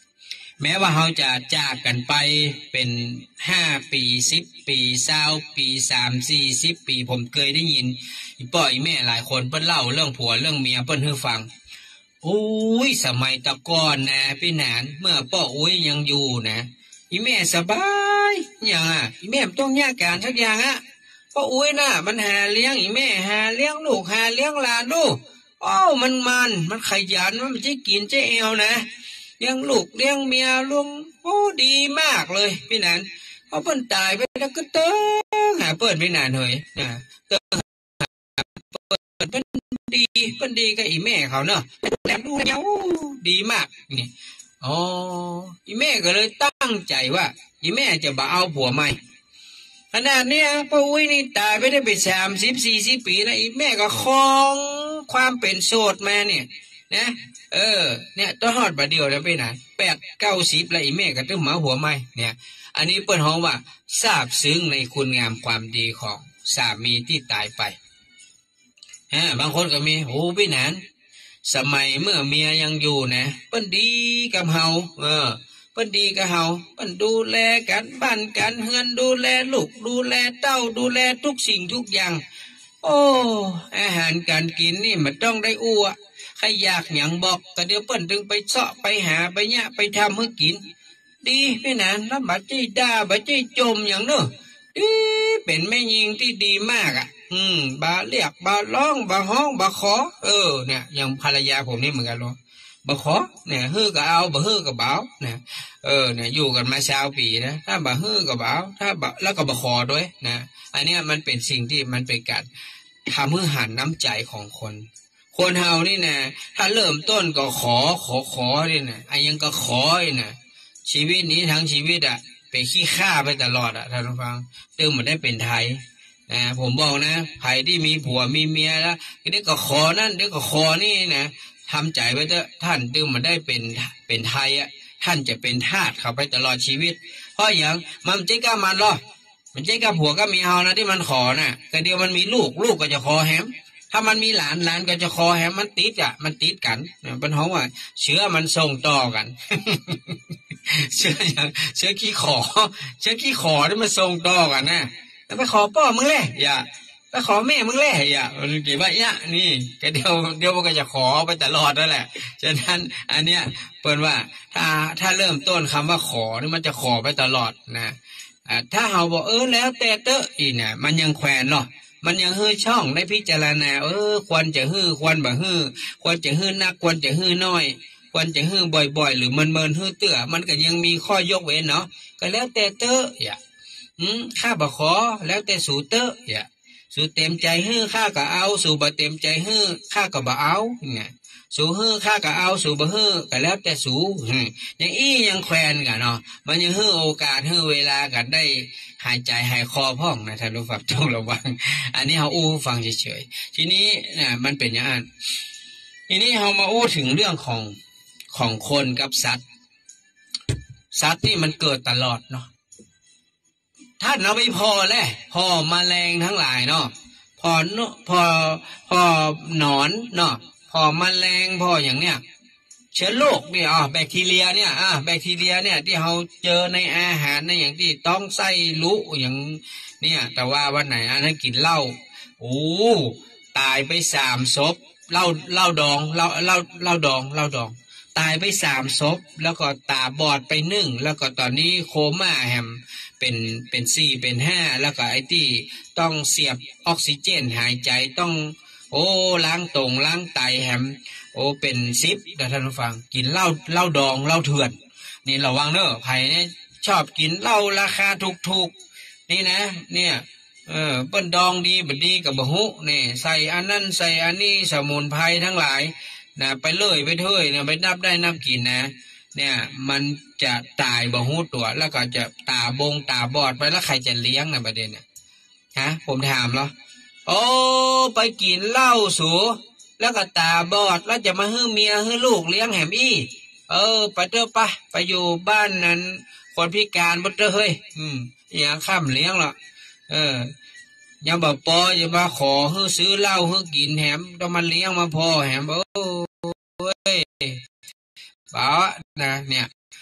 แม้ว่าเราจะจากกันไปเป็นห้าปีสิบปีเศร้าปีสามสี่สิบปีผมเคยได้ยินอีป่อยแม่หลายคนเปิ้นเล่าเรื่องผัวเรื่องเมียเปิ้นให้ฟังโอ้ยสมัยตะก่อนนะพี่หนานเมื่อป้ออุ้ยยังอยู่นะอีแม่สบายอย่างอ่ะอีแม่ต้องยากการทักอย่างอ่ะป้ออุ้ยน่ะมันหาเลี้ยงอีแม่หาเลี้ยงลูกหาเลี้ยงหลานดูอ้าวมันมันมันขยันมันไม่ใช่กินใช่เอวนะเลี้ยงลูกเลี้ยงเมียลุงโอ้ดีมากเลยพี่หนานพอเปิ้นตายไปแล้วก็เติ้งหาเปิ้นพี่หนานเฮ้ยนะเติ้งเปิ้นดีเปิ้นดีกับอีแม่เขาเนาะแลดูเนี้ยดีมากนี่อ๋ออีแม่ก็เลยตั้งใจว่าอีแม่จะบ่เอาผัวใหม่ขนาดเนี้ยป้าอุ้ยนี่ตายไปได้ไปสามสิบสี่สิบปีแล้วอีแม่ก็ครองความเป็นโสดมาเนี่ยนะเออเนี่ยต้องฮอดบาดเดียวแล้วไปไหนแปดเก้าสิบแล้วอีแม่ก็ต้องมาหัวใหม่เนี่ยอันนี้เปิ้นฮ้องว่าทราบซึ้งในคุณงามความดีของสามีที่ตายไปฮะบางคนก็มีโอ้พี่หนานสมัยเมื่อเมียยังอยู่นะเปิ้นดีกับเฮาเออเปิ้นดีกับเฮาเปิ้นดูแลกันบ้านกันเฮือนดูแลลูกดูแลเต้าดูแลทุกสิ่งทุกอย่างโอ้อาหารการกินนี่มันต้องได้อ้วใครอยากหยังบอกก็เดี๋ยวเปิ้นถึงไปเสาะไปหาไปยะไปทำให้กินดีพี่หนานแล้วบัดจี้ด่าบัดจี้จมอย่างเนอะดีเป็นแม่ยิงที่ดีมากอ่ะอืมบาเรียกบาร้องบาห้องบาขอเออเนี่ยอย่างภรรยาผมนี่เหมือนกันเลยบาขอเนี่ยฮื้อก็เอาบาฮื้อก็เบาเนี่ยเออเนี่ยอยู่กันมาชาวปีนะถ้าบาฮื้อก็เบาถ้าบาแล้วก็บาขอด้วยนะอันเนี้ยมันเป็นสิ่งที่มันเป็นการทำให้หันน้ำใจของคนคนเฮานี่นะถ้าเริ่มต้นก็ขอขอขอนี่นะไอ้ยังก็ขอนี่นะชีวิตนี้ทั้งชีวิตอ่ะไปขี้ข้าไปตลอดอ่ะท่านผู้ฟังตึงมันได้เป็นไทยนะผมบอกนะใครที่มีผัวมีเมียแล้วเดี๋ยวก็ขอนั่นเดี๋ยวก็ขอนี่นะทำใจไว้เถอะท่านตึงมันได้เป็นเป็นไทยอ่ะท่านจะเป็นทาสเขาไปตลอดชีวิตเพราะอย่างมันเจ๊ก้ามันหรอมันเจ๊ก้าผัวก็มีเฮานะที่มันขอน่ะแต่เดียวมันมีลูกลูกก็จะขอแฮมถ้ามันมีหลานหลานก็จะคอแฮมมันติดอ่ะมันติดกันเป็นเพราะว่าเชื้อมันส่งต่อกัน เชื้ออย่างเชื้อขี้ขอเชื้อขี้ขอที่มันส่งต่อกันนะแล้วไปขอพ่อมึงเลยอย่าไปขอแม่มึงเลยอย่ามันเกี่ยวว่าเนี่ยนี่ก็เดียวเดียวมันก็จะขอไปตลอดนั่นแหละฉะนั้นอันเนี้ยเปิดว่าถ้าถ้าเริ่มต้นคำว่าขอนี่มันจะขอไปตลอดนะถ้าเราบอกเออแล้วแต่เตอะอีเนี่ยมันยังแขวนเนาะมันยังฮื้อช่องได้พิจารณาเออควรจะฮื้อควรบ่ฮื้อควรจะฮื้อนักควรจะฮื้อน้อยควรจะฮื้อบ่อยๆหรือมันเมินฮื้อเตื้อมันก็ยังมีข้อยกเว้นเนาะก็แล้วแต่เตอะอย่าอืมข้าบ่ขอแล้วแต่สู่เตอะอย่าสู่เต็มใจฮื้อข้าก็เอาสู่บ่เต็มใจฮื้อข้าก็บ่เอาเนี่ยสู่ฮื้อข้าก็เอาสู่บ่ฮื้อก็แล้วแต่สู่อย่างอี้ยังแขวนกันเนาะมันยังฮื้อโอกาสฮื้อเวลากันได้หายใจหายคอพ่องนะท่านผู้ฟังต้องระวังอันนี้เขาอู้ฟังเฉยๆทีนี้นะมันเป็นอย่างนั้นทีนี้เขามาอู้ถึงเรื่องของของคนกับสัตว์สัตว์นี่มันเกิดตลอดเนาะท่านเอาไปพอแล้วพอแมลงทั้งหลายเนาะพอเนาะพอพอหนอนเนาะพอแมลงพออย่างเนี้ยเชื้อโรคเนี่ยอ่ะแบคทีเรียเนี่ยอ่ะแบคทีเรียเนี่ยที่เราเจอในอาหารในอย่างที่ต้องใส่ลุอย่างเนี่ยแต่ว่าวันไหนอันนั้นกินเหล้าโอ้ตายไปสามศพเหล้าเหล้าดองเหล้าเหล้าเหล้าดองเหล้าดองตายไปสามศพแล้วก็ตาบอดไปหนึ่งแล้วก็ตอนนี้โคม่าแฮมเป็นเป็นสี่เป็นห้าแล้วก็ไอ้ที่ต้องเสียบออกซิเจนหายใจต้องโอ้ล้างตรงล้างไตแฮมโอ้เป็นซิปนะท่านผู้ฟังกินเหล้าเหล้าดองเหล้าเถื่อนนี่ระวังเนอะไผ่เนี่ยชอบกินเหล้าราคาถูกๆนี่นะเนี่ยเออเปิ้นดองดีบดีกับบะฮุนี่ใส่อันนั้นใส่อันนี้สมุนไพรทั้งหลายนะไปเลยไปเถยเนี่ยไปนับได้นับกินนะเนี่ยมันจะตายบะฮุตัวแล้วก็จะตาบงตาบอดไปแล้วใครจะเลี้ยงนะประเด็นเนี่ยฮะผมถามเหรอโอ้ไปกินเหล้าสูแล้วก็ตาบอดแล้วจะมาฮื้อเมียฮื้อลูกเลี้ยงแหมอี้เออไปเถอะปะไปอยู่บ้านนั้นคนพิการบ่เถอะเฮ้ยอืมอย่าข้ามเลี้ยงหรอกเอออย่าบอกปออย่ามาขอฮื้อซื้อเหล้าฮื้อกินแหมต้องมาเลี้ยงมาพอแหมโอ้ยบ้านะเนี่ย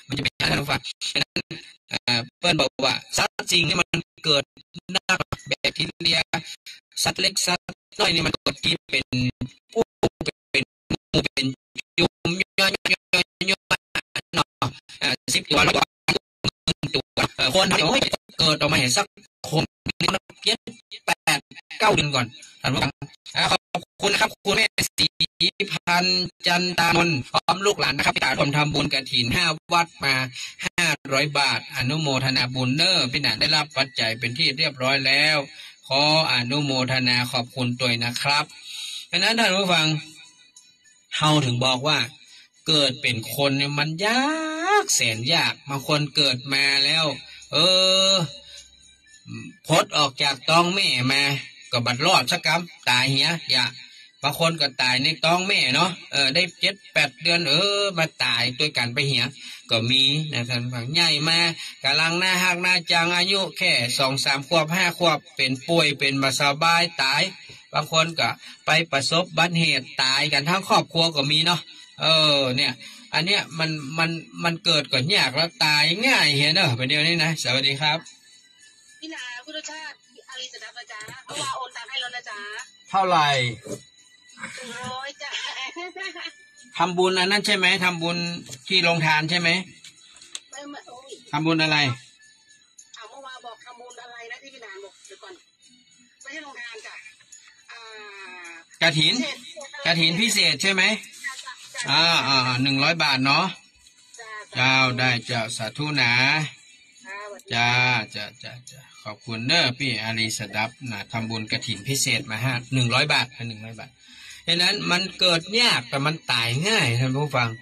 มันจะเป็นท่านผู้ฟังเปิ้ลบอกว่าสัตว์จริงนี่มันเกิดหน้าแบคทีเรียสัตว์เล็กสัตว์น้อยนี่มันเกิดที่เป็นผู้เป็นมูเป็นยุมย่อยๆๆเนาะสิบตัวแล้วตัวคนเดี๋ยวเกิดออกมาเห็นสักคนนี่มันเจ็ดแปดเก้าเดือนก่อนท่านผู้ฟังขอบคุณนะครับคุณแม่ศรีพันธ์จันตานนท์พร้อมลูกหลานนะครับที่ตาร่วมทำบุญกฐินห้าวัดมาห้าร้อยบาทอนุโมทนาบุญเนอร์พี่นาได้รับปัจจัยเป็นที่เรียบร้อยแล้วขออนุโมทนาขอบคุณตัวนะครับเพราะนั้นท่านผู้ฟังเฮาถึงบอกว่าเกิดเป็นคนเนี่ยมันยากแสนยากบางคนเกิดมาแล้วเออพดออกจากท้องแม่มาก็บัดรอดสักกำตายเหียอย่าบางคนก็ตายในท้องแม่เนาะเออได้เจ็ดแปดเดือนเออมาตายด้วยกันไปเหียก็มีนะท่านฟังใหญ่มากำลังหน้าหักหน้าจังอายุแค่สองสามขวบห้าขวบเป็นป่วยเป็นมาสบายตายบางคนก็ไปประสบอุบัติเหตุตายกันทั้งครอบครัวก็มีเนาะเออเนี่ยอันเนี้ยมันมันมันเกิดก่อนยากแล้วตายง่ายเห็นเนอะประเดี๋ยวนี้นะสวัสดีครับพี่นาคุณรสชาติอารีจะดับนะจ๊ะเพราะว่าโอนตังให้แล้วนะจ๊ะเท่าไหร่ร้อยจ้ะทำบุญอันนั้นใช่ไหมทำบุญที่โรงทานใช่ไหมทำบุญอะไรเอาเมื่อวานบอกทำบุญอะไรนะที่พี่นาบอกเดี๋ยวก่อนไม่ใช่โรงทานจ้ะกฐินกฐินพิเศษใช่ไหมอ่าอ่าหนึ่งร้อยบาทเนาะเจ้าได้เจ้าสาธุนะจ้าจ้าจ้าจ้าขอบคุณเนอะพี่อารีสดับนะทำบุญกฐินพิเศษมาห้าหนึ่งร้อยบาทหนึ่งร้อยบาทดังนั้นมันเกิดยากแต่มันตายง่ายท่านผู้ฟัง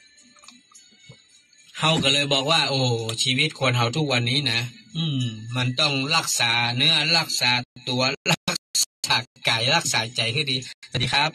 เฮาก็เลยบอกว่าโอ้ชีวิตคนเฮาทุกวันนี้นะอืมมันต้องรักษาเนื้อรักษาตัวรักษากายรักษาใจให้ดีสวัสดีครับ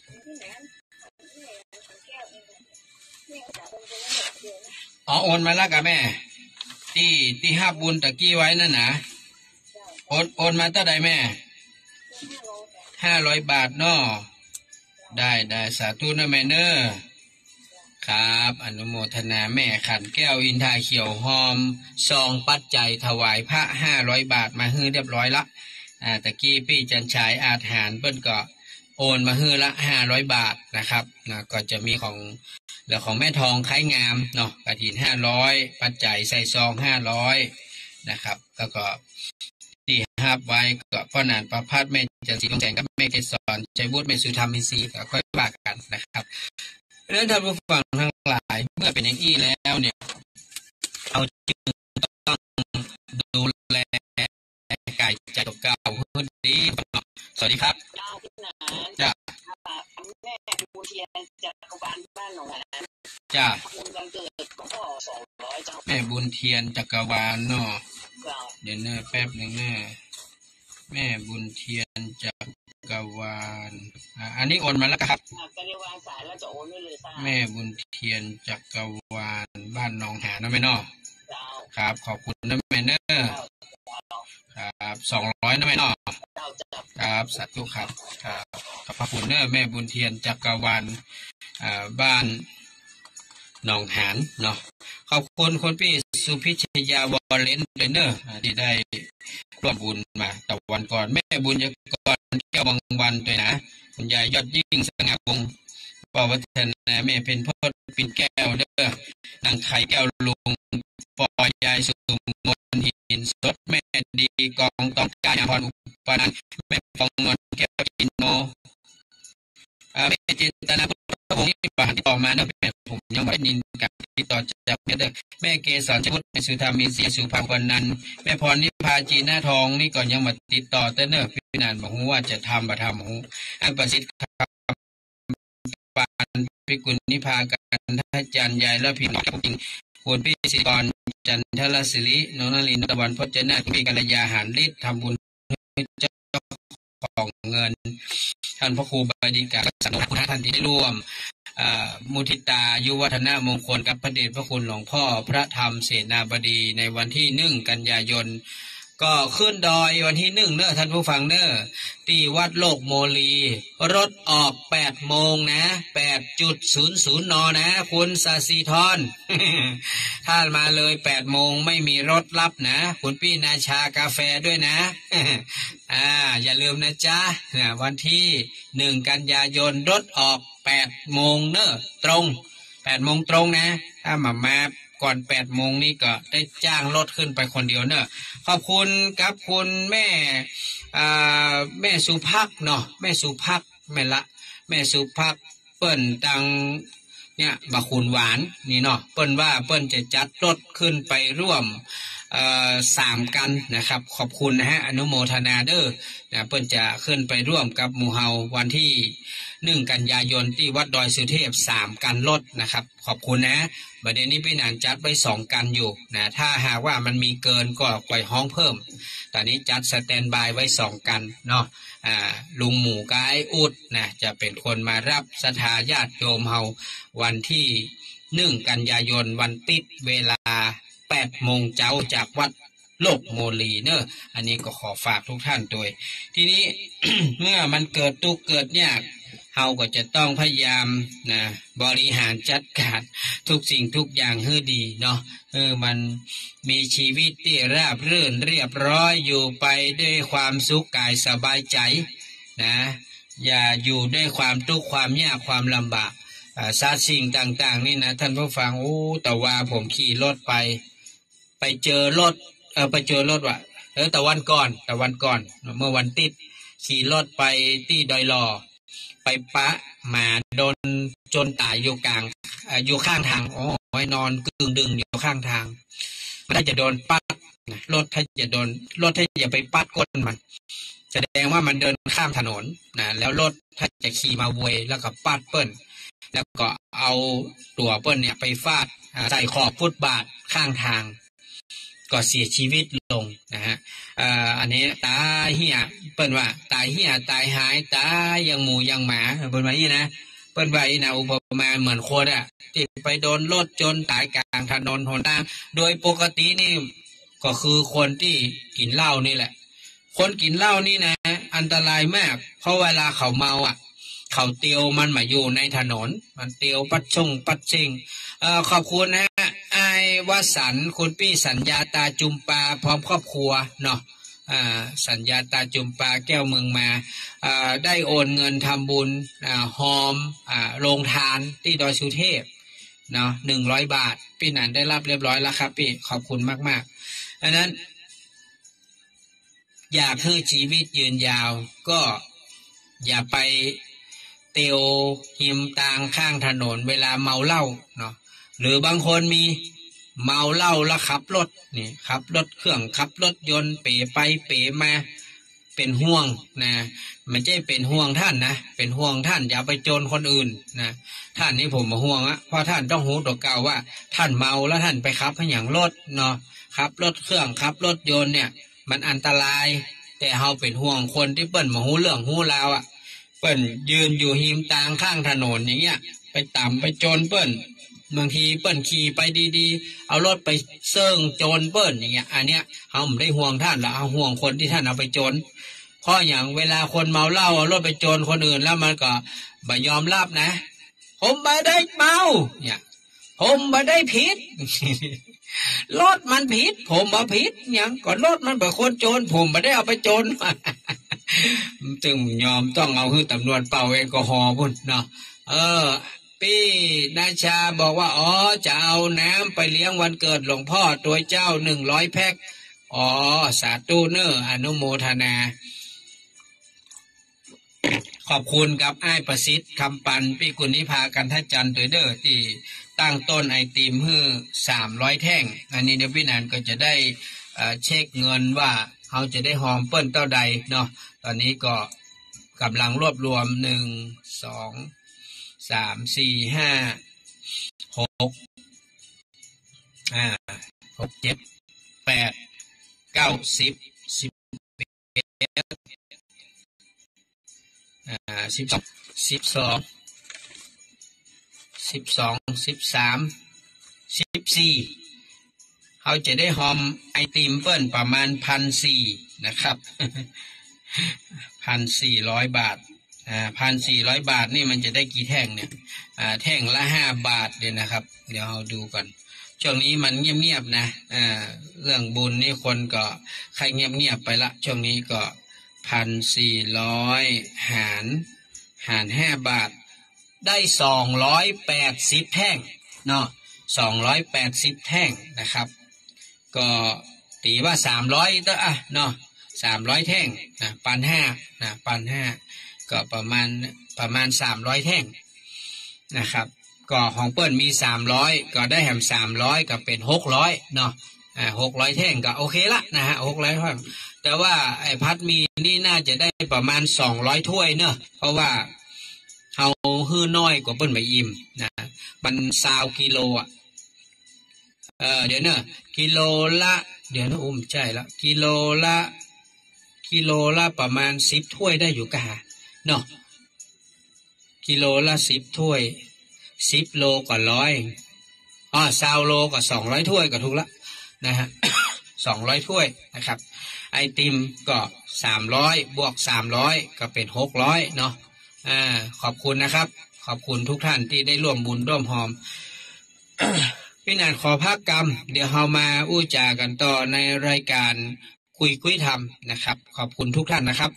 อ๋อโอนมาแล้วกับแม่ที่ที่ห้าบุญตะกี้ไว้นั่นนะโอนโอนมาเท่าใดแม่ห้าร้อยบาทเนาะได้ได้สาธุนะแม่เนอครับอนุโมทนาแม่ขันแก้วอินทาเขียวหอมซองปัจจัยถวายพระห้าร้อยบาทมาฮื้อเรียบร้อยละอ่าตะกี้พี่จันชายอาหารเปิ้นก็โอนมาฮื้อละห้าร้อยบาทนะครับนะก็จะมีของเหลือของแม่ทองไข่งามเนาะกฐินห้าร้อยปัจจัยใส่ซองห้าร้อยนะครับแล้วก็ที่ห้าไว้ก็พ่อนานประพัดแม่จันทร์ศรีดวงแสงกับแม่เกศรใจบุตรแม่สุธรรมมิสีก็ค่อยว่ากันนะครับเรื่องท่านผู้ฟังทั้งหลายเมื่อเป็นอย่างนี้แล้วเนี่ยเราจึงต้องดูแลกายใจตัวเก่าเพื่อดีสวัสดีครับจ้าแม่บุญเทียนจากกวาลบ้านหนองนาจ้าวันเกิดก็สองร้อยจ้าแม่บุญเทียนจักรวาลเนาะเดี๋ยวเนอแป๊บหนึ่งเนอแม่บุญเทียนจักรวาลอันนี้โอนมาแล้วครับจะเรียกวางสายแล้วจะโอนได้เลยจ้าแม่บุญเทียนจักรวาลบ้านหนองหานะแม่เนาะครับขอบคุณนะแม่เนอครับสองร้อยนะแม่เนาะครับสาธุครับครับขอบพระคุณเนอแม่บุญเทียนจักรวาลอ่าบ้านหนองหานเนาะขอบคุณคนพี่สุพิชยาวอลเลนเนอร์ที่ได้ร่วมบุญมาแต่วันก่อนแม่บุญยกรแก้วบางวันตัวนะคุณยายยอดยิ่งสง่าวงศ์ปอวัฒนาแม่เป็นพ่อปิ่นแก้วเด้อนางไข่แก้วลุงปอยายสุมนหินสดแม่ดีกองตองกายพรอุปนันแม่ฟองนวลแก้วจินโนแม่จินตนาผมที่ผ่านที่ต่อมาเนอะแม่ผมยังไม่ได้ยินกับที่ต่อจากแม่เด็กแม่เกศรชพุทธแม่สุธรรมมีเสียสุภาพวันนั้นแม่พรนิพาจีหน้าทองนี่ก่อนยังมาติดต่อแต่เนอะพี่นานบอกว่าจะทำมาทำหูอันประสิทธิ์ครับปานพิกุลนิพากันท่าจันยายและพี่น้องจริงคุณพี่ศิกรจันทรศิรินนลินตะวันพจนาที่กัลยาหารฤทธิ์ทำบุญเจ้าของเงินท่านพระครูบดีกาสันติคุณท่านที่ได้ร่วมมุทิตายุวัฒนามงคลกับพระเดชพระคุณหลวงพ่อพระธรรมเสนาบดีในวันที่หนึ่งกันยายนก็ขึ้นดอยวันที่หนึ่งเนอะท่านผู้ฟังเนอะที่วัดโลกโมลีรถออกแปดโมงนะแปดจุดศูนย์ศูนย์นนะคุณสศิธร ถ้ามาเลยแปดโมงไม่มีรถรับนะคุณพี่นาชากาแฟด้วยนะ อ่าอย่าลืมนะจ๊ะวันที่หนึ่งกันยายนรถออกแปดโมงเนอะตรงแปดโมงตรงนะถ้ามามาก่อนแปดโมงนี่ก็ได้จ้างรถขึ้นไปคนเดียวเนอะขอบคุณครับคุณแม่อ่าแม่สุภักเนาะแม่สุภักแม่ละแม่สุภักเปิ้นตังเนี่ยบะคุณหวานนี่เนาะเปิ้นว่าเปิ้นจะจัดรถขึ้นไปร่วมเอ่อสามกันนะครับขอบคุณนะฮะอนุโมทนาเด้อนะเปิ้นจะขึ้นไปร่วมกับหมู่เฮาวันที่หนึ่งกันยายนที่วัดดอยสุเทพสามกันรถนะครับขอบคุณนะประเด็นนี้พี่นานจัดไว้สองกันอยู่นะถ้าหากว่ามันมีเกินก็ปล่อยห้องเพิ่มตอนนี้จัดสแตนบายไว้สองกันเนาะอ่าลุงหมูกับไอ้อุดนะจะเป็นคนมารับศรัทธาญาติโยมเฮาวันที่หนึ่งกันยายนวันปิดเวลาแปดโมงเจ้าจากวัดโลกโมลีเนอะอันนี้ก็ขอฝากทุกท่านด้วยทีนี้ เมื่อมันเกิดตุกเกิดเนี่ยเฮาก็จะต้องพยายามนะบริหารจัดการทุกสิ่งทุกอย่างให้ดีเนาะเออมันมีชีวิตที่ราบรื่นเรียบร้อยอยู่ไปด้วยความสุขกายสบายใจนะอย่าอยู่ด้วยความทุกข์ความยากความลำบากซาสิ่งต่างๆนี่นะท่านผู้ฟังโอ้แต่ว่าผมขี่รถไปไปเจอรถเออไปเจอรถว่ะเออแต่วันก่อนแต่วันก่อนเมื่อวันติดขี่รถไปที่ดอยหล่อไปปะหมาโดนจนตายอยู่กลางอยู่ข้างทางโอ้ยนอนกึ่งดึงอยู่ข้างทางถ้าจะโดนปัดรถถ้าจะโดนรถถ้าจะไปปัดก้นมันแสดงว่ามันเดินข้ามถนนนะแล้วรถถ้าจะขี่มาเวยแล้วก็ปัดเปิ้ลแล้วก็เอาตัวเปิ้ลเนี่ยไปฟาดใส่ขอบฟุตบาทข้างทางก็เสียชีวิตลงนะฮะอ่าอันนี้ตายเหี้ยเปิ้นว่าตายเหี้ยตายหายตายยังหมูยังหมาเปิ้นว่าอย่างนี้นะเปิ้นว่าอีนะอุปมาเหมือนคนอ่ะที่ไปโดนรถจนตายกลางถนนหนทางโดยปกตินี่ก็คือคนที่กินเหล้านี่แหละคนกินเหล้านี่นะอันตรายมากเพราะเวลาเขาเมาอ่ะเขาเตียวมันมาอยู่ในถนนมันเตียวปัดชงปัดชิงเอ่อขอบคุณนะไอ้วสันต์คุณพี่สัญญาตาจุมปาพร้อมครอบครัวเนาะอ่าสัญญาตาจุมปาแก้วเมืองมาอ่าได้โอนเงินทำบุญอ่าหอมอ่าโรงทานที่ดอยสุเทพเนาะหนึ่งร้อยบาทพี่นันได้รับเรียบร้อยแล้วครับพี่ขอบคุณมากๆดังนั้นอยากให้ชีวิตยืนยาวก็อย่าไปเตียวหิมตางข้างถนนเวลาเมาเหล้าเนาะหรือบางคนมีเมาเหล้าแล้วขับรถนี่ขับรถเครื่องขับรถยนต์เป๋ไปเป๋มาเป็นห่วงนะไม่ใช่เป็นห่วงท่านนะเป็นห่วงท่านอย่าไปโจรคนอื่นนะท่านนี่ผมมาห่วงอะเพราะท่านต้องหูตัวเก่าว่าท่านเมาแล้วท่านไปขับให้อย่างรถเนาะขับรถเครื่องขับรถยนต์เนี่ยมันอันตรายแต่เฮาเป็นห่วงคนที่เปิ้นมาหูเรื่องหูราวอะเปิ้นยืนอยู่หิมตางข้างถนนอย่างเงี้ยไปต่ำไปโจรเปิ้นบางทีเปิ้นขี่ไปดีๆเอารถไปเซิงโจรเปิ้นอย่างเงี้ยอันเนี้ยเฮาไม่ได้ห่วงท่านละเอาห่วงคนที่ท่านเอาไปโจรเพราะอย่างเวลาคนเมาเหล้าเอารถไปโจรคนอื่นแล้วมันก็ไม่ยอมรับนะผมไม่ได้เมาเนี่ยผมไม่ได้ผิด รถมันผิดผมมาผิดอย่างก็รถมันเป็นคนโจรผมไม่ได้เอาไปโจร จึงยอมต้องเอาคือตำรวจเป่าแอลกอฮอล์พุ่นเนาะเออพี่นาชาบอกว่าอ๋อจะเอาน้ำไปเลี้ยงวันเกิดหลวงพ่อตัวเจ้าหนึ่งร้อยแพ็คอ๋อสาธุเนออนุโมทนาขอบคุณกับไอ้ประสิทธิ์คำปันพี่กุณิพากันทัจจันตัวเด้อที่ตั้งต้นไอติมฮื้อสามร้อยแท่งอันนี้เดี๋ยวพี่นันก็จะได้เช็คเงินว่าเขาจะได้หอมเปิ้ลเต้าใดเนาะตอนนี้ก็กำลังรวบรวมหนึ่งสองสามสี่ห้าหกอ่าหกเจ็ดแปดเก้าสิบสิบเอ็ดอ่าสิบสองสิบสองสิบสองสิบสามสิบสี่เเขาจะได้หอมไอติมเปิ้นประมาณพันสี่นะครับพันสี่ร้อยบาทอ่าพันสี่ร้อยบาทนี่มันจะได้กี่แท่งเนี่ยอ่าแท่งละห้าบาทเดี๋ยวนะครับเดี๋ยวเราดูก่อนช่วงนี้มันเงียบๆนะอ่าเรื่องบุญนี่คนก็ใครเงียบๆไปละช่วงนี้ก็พันสี่ร้อยหารหารห้าบาทได้สองร้อยแปดสิบแท่งเนาะสองร้อยแปดสิบแท่งนะครับก็ตีว่าสามร้อยเด้ออ่ะเนาะสามร้อยแท่งนะปันห้านะปันห้าก็ประมาณประมาณสามร้อยแท่งนะครับก็ของเปิ้ลมีสามร้อยก็ได้แหมสามร้อยก็เป็นหกร้อยเนาะอ่าหกร้อยแท่งก็โอเคละนะฮะหกร้อยแท่งแต่ว่าไอ้พัดมีนี่น่าจะได้ประมาณสองร้อยถ้วยเนอะเพราะว่าเอาฮื้อน้อยกว่าเปิ้ลไปอิ่มนะมันซาวกิโลอ่ะเออเดี๋ยวเนอะกิโลละเดี๋ยวนะอุ้มใจละกิโลละกิโลละประมาณสิบถ้วยได้อยู่กะเนาะกิโลละสิบถ้วยสิบโลกว่าร้อยอ๋อซาวโลก็สองร้อยถ้วยก็ถูกละนะฮะ สองร้อยถ้วยนะครับไอติมก็สามร้อยบวกสามร้อยก็เป็นหกร้อยเนาะอ่าขอบคุณนะครับขอบคุณทุกท่านที่ได้ร่วมบุญร่วมหอม พี่นานขอพักกรรมเดี๋ยวเรามาอู้จากันต่อในรายการคุยคุยธรรมนะครับขอบคุณทุกท่านนะครับ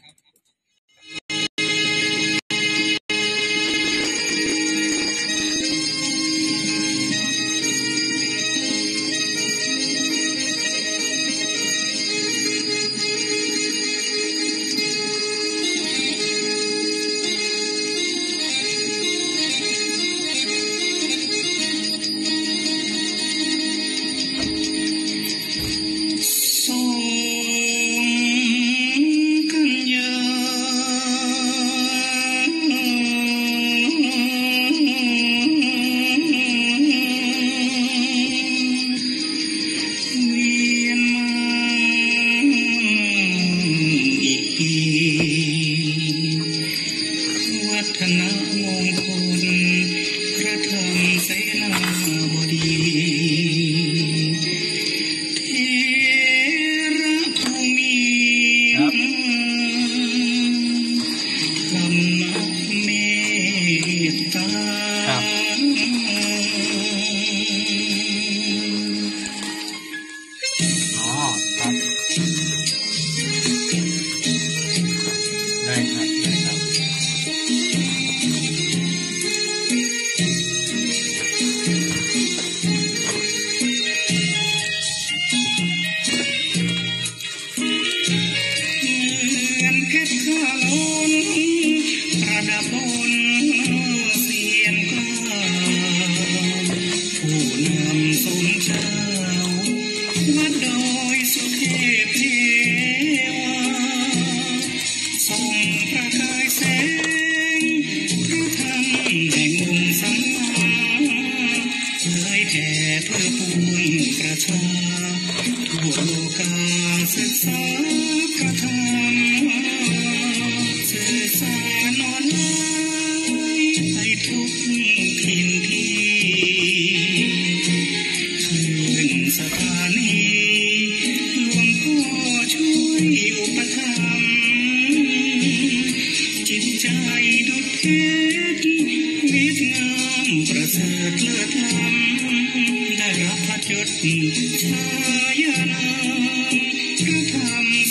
ชายนามพระธรรม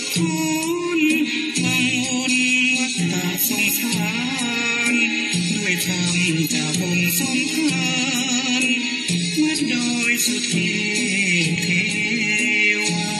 ทนวังวนวัฏฏะสงสารด้วยธรรมจากองค์ทรงทานวัดดอยสุเทพเทวา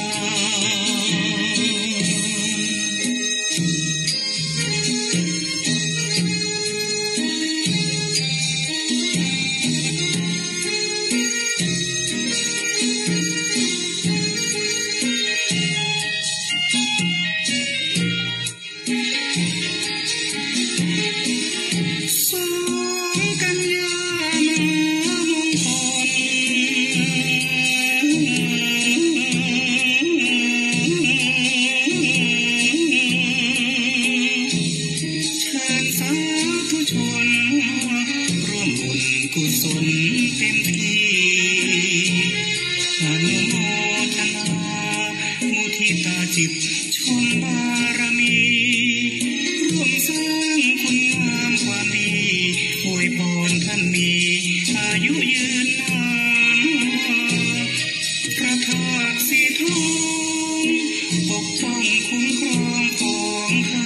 กุศลเต็มที่อนุโมทนามุทิตาจิตชมบารมีร่วมสร้างคุณงามความดีอวยพรท่านมีอายุยืนนานพระธาตุสีทองปกป้องคุ้มครองของข้า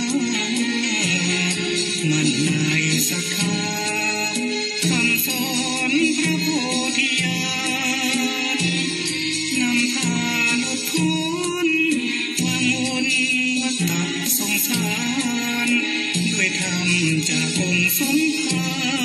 มันในศรัทธาคำสอนพระโพธิญาณนำพาหลุดพ้นวังวนวัฏฏะสงสารด้วยธรรมจากองค์ทรงทาน